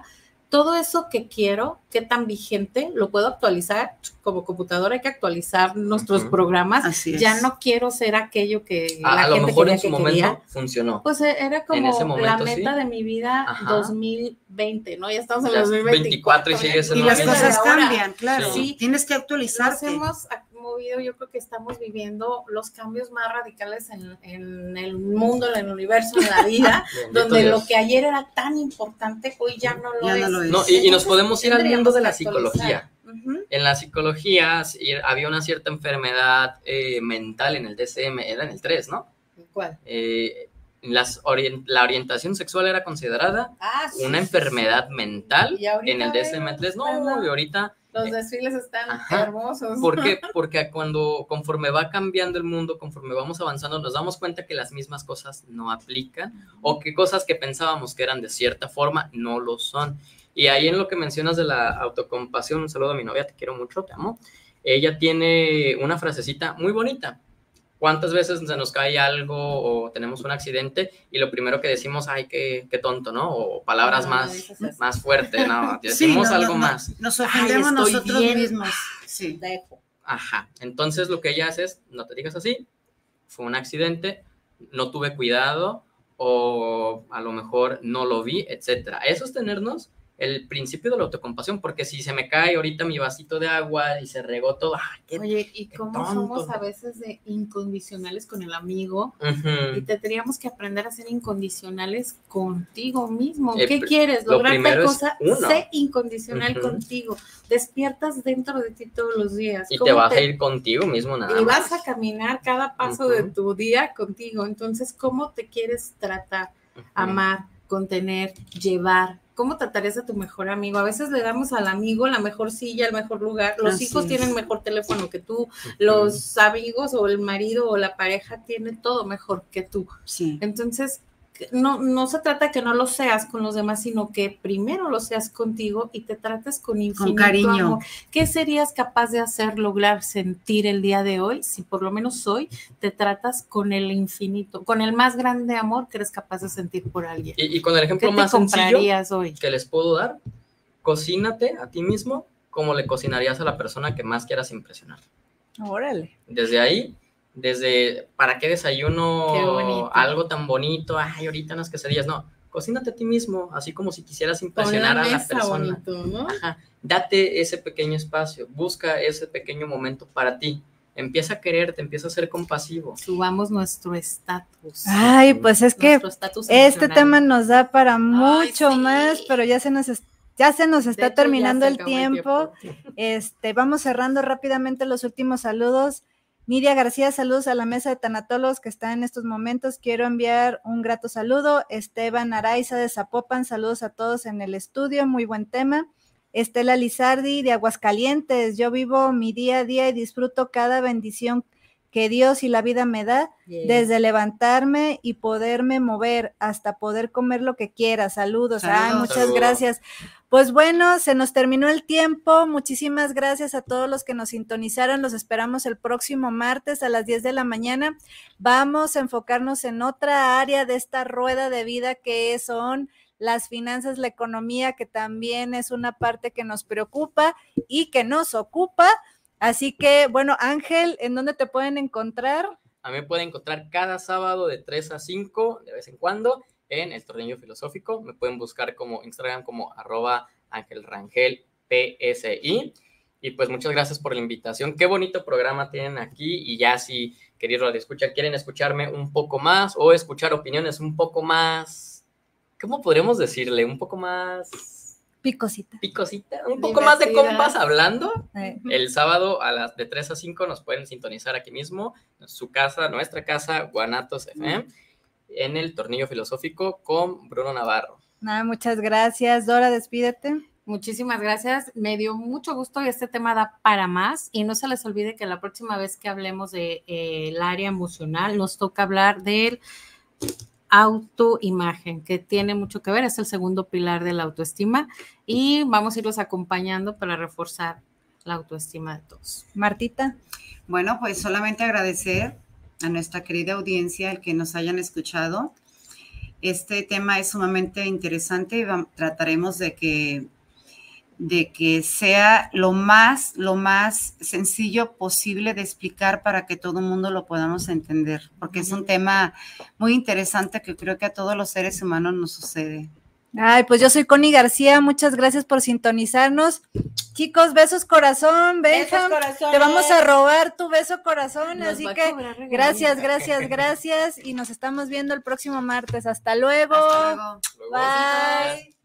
todo eso que quiero, qué tan vigente, lo puedo actualizar. Como computadora hay que actualizar nuestros programas. Así es. Ya no quiero ser aquello que A la lo gente mejor quería en su que momento quería. funcionó. Pues era como En ese momento, la meta sí. de mi vida. Ajá. 2020, ¿no? Ya estamos en Ya 2024. 24 y sigues en Y lo las mismo. cosas Ahora, cambian, claro. Sí. Tienes que nos actualizarte. hemos movido, yo creo que estamos viviendo los cambios más radicales en el mundo, en el universo, en la vida, Bendito donde Dios. lo que ayer era tan importante, hoy ya no lo Ya es. no lo es. No, y nos Entonces, podemos ir al tendríamos mundo de que la actualizar. psicología. Ujú. En la psicología había una cierta enfermedad mental en el DSM, era en el 3, ¿no? ¿Cuál? La orientación sexual era considerada Sí, una sí, enfermedad mental Y ahorita en el DSM-3. No, y ahorita, los desfiles están Ajá. hermosos. ¿por qué? Porque conforme va cambiando el mundo, conforme vamos avanzando, nos damos cuenta que las mismas cosas no aplican o que cosas que pensábamos que eran de cierta forma no lo son. Y ahí en lo que mencionas de la autocompasión, un saludo a mi novia, te quiero mucho, te amo. Ella tiene una frasecita muy bonita. ¿Cuántas veces se nos cae algo o tenemos un accidente y lo primero que decimos, ay, qué tonto, ¿no? O palabras más fuertes, ¿no? Decimos Sí, algo más. Nos ofendemos Ay, estoy nosotros bien. mismos. Sí. Dejo. Ajá. Entonces lo que ella hace es, no te digas así, fue un accidente, no tuve cuidado o a lo mejor no lo vi, etcétera. Eso es tenernos el principio de la autocompasión, porque si se me cae ahorita mi vasito de agua y se regó todo, ¡ay, Oye, ¿y cómo tonto! somos a veces de incondicionales con el amigo? Uh-huh. Y tendríamos que aprender a ser incondicionales contigo mismo. El ¿Qué quieres? lo ¿Lograr tal primero es cosa? uno. Sé incondicional Uh-huh. contigo. Despiertas dentro de ti todos los días. Y ¿Cómo te vas a ir contigo mismo nada Y más. vas a caminar cada paso Uh-huh. de tu día contigo. Entonces, ¿cómo te quieres tratar? Uh-huh. Amar, contener, llevar. ¿Cómo tratarías a tu mejor amigo? A veces le damos al amigo la mejor silla, el mejor lugar. Los Así hijos es. tienen mejor teléfono que tú. Uh-huh. Los amigos o el marido o la pareja tienen todo mejor que tú. Sí. Entonces, no se trata que no lo seas con los demás, sino que primero lo seas contigo y te trates con infinito cariño. amor. ¿Qué serías capaz de hacer, lograr, sentir el día de hoy? Si por lo menos hoy te tratas con el infinito, con el más grande amor que eres capaz de sentir por alguien. Y con el ejemplo ¿Qué te más sencillo comprarías hoy? que les puedo dar, cocínate a ti mismo como le cocinarías a la persona que más quieras impresionar. Órale. Desde ahí, ¿para qué Qué desayuno bonito. algo tan bonito? Ay, ahorita unas quesadillas. No, cocínate a ti mismo, así como si quisieras Con impresionar la a la mesa persona. bonito, ¿no? Ajá. Date ese pequeño espacio, busca ese pequeño momento para ti. Empieza a quererte, empieza a ser compasivo. Subamos nuestro estatus. Ay, pues es que Nuestro estatus este emocional. tema nos da para mucho sí. más, pero ya se nos está De hecho, terminando ya se el acabó tiempo. Vamos cerrando rápidamente los últimos saludos. Nidia García, saludos a la mesa de tanatólogos que está en estos momentos. Quiero enviar un grato saludo. Esteban Araiza de Zapopan, saludos a todos en el estudio, muy buen tema. Estela Lizardi de Aguascalientes, yo vivo mi día a día y disfruto cada bendición que Dios y la vida me da, desde levantarme y poderme mover hasta poder comer lo que quiera. Saludos. Ay, muchas Saludos. gracias. Pues bueno, se nos terminó el tiempo. Muchísimas gracias a todos los que nos sintonizaron. Los esperamos el próximo martes a las 10 de la mañana. Vamos a enfocarnos en otra área de esta rueda de vida que son las finanzas, la economía, que también es una parte que nos preocupa y que nos ocupa. Así que, bueno, Ángel, ¿en dónde te pueden encontrar? A mí me pueden encontrar cada sábado de 3 a 5, de vez en cuando, en el Tornillo Filosófico. Me pueden buscar como Instagram como @AngelRangelPSI. Y pues muchas gracias por la invitación. Qué bonito programa tienen aquí. Y ya si, queridos radioescuchas, quieren escucharme un poco más o escuchar opiniones un poco más, ¿cómo podríamos decirle? Un poco más... Picosita. Un poco más de compas hablando. El sábado de 3 a 5 nos pueden sintonizar aquí mismo, su casa, nuestra casa, Guanatos FM, en el Tornillo Filosófico con Bruno Navarro. Muchas gracias. Dora, despídete. Muchísimas gracias. Me dio mucho gusto y este tema da para más. Y no se les olvide que la próxima vez que hablemos del área emocional, nos toca hablar del autoimagen, que tiene mucho que ver, es el segundo pilar de la autoestima y vamos a irlos acompañando para reforzar la autoestima de todos. Martita. Bueno, pues solamente agradecer a nuestra querida audiencia el que nos hayan escuchado. Este tema es sumamente interesante y trataremos de que de que sea lo más sencillo posible de explicar para que todo el mundo lo podamos entender, porque es un tema muy interesante que creo que a todos los seres humanos nos sucede. Ay, pues yo soy Connie García, muchas gracias por sintonizarnos. Chicos, besos corazón, Benjam, te vamos a robar tu beso corazón, así que gracias, y nos estamos viendo el próximo martes. Hasta luego. Hasta luego. Bye.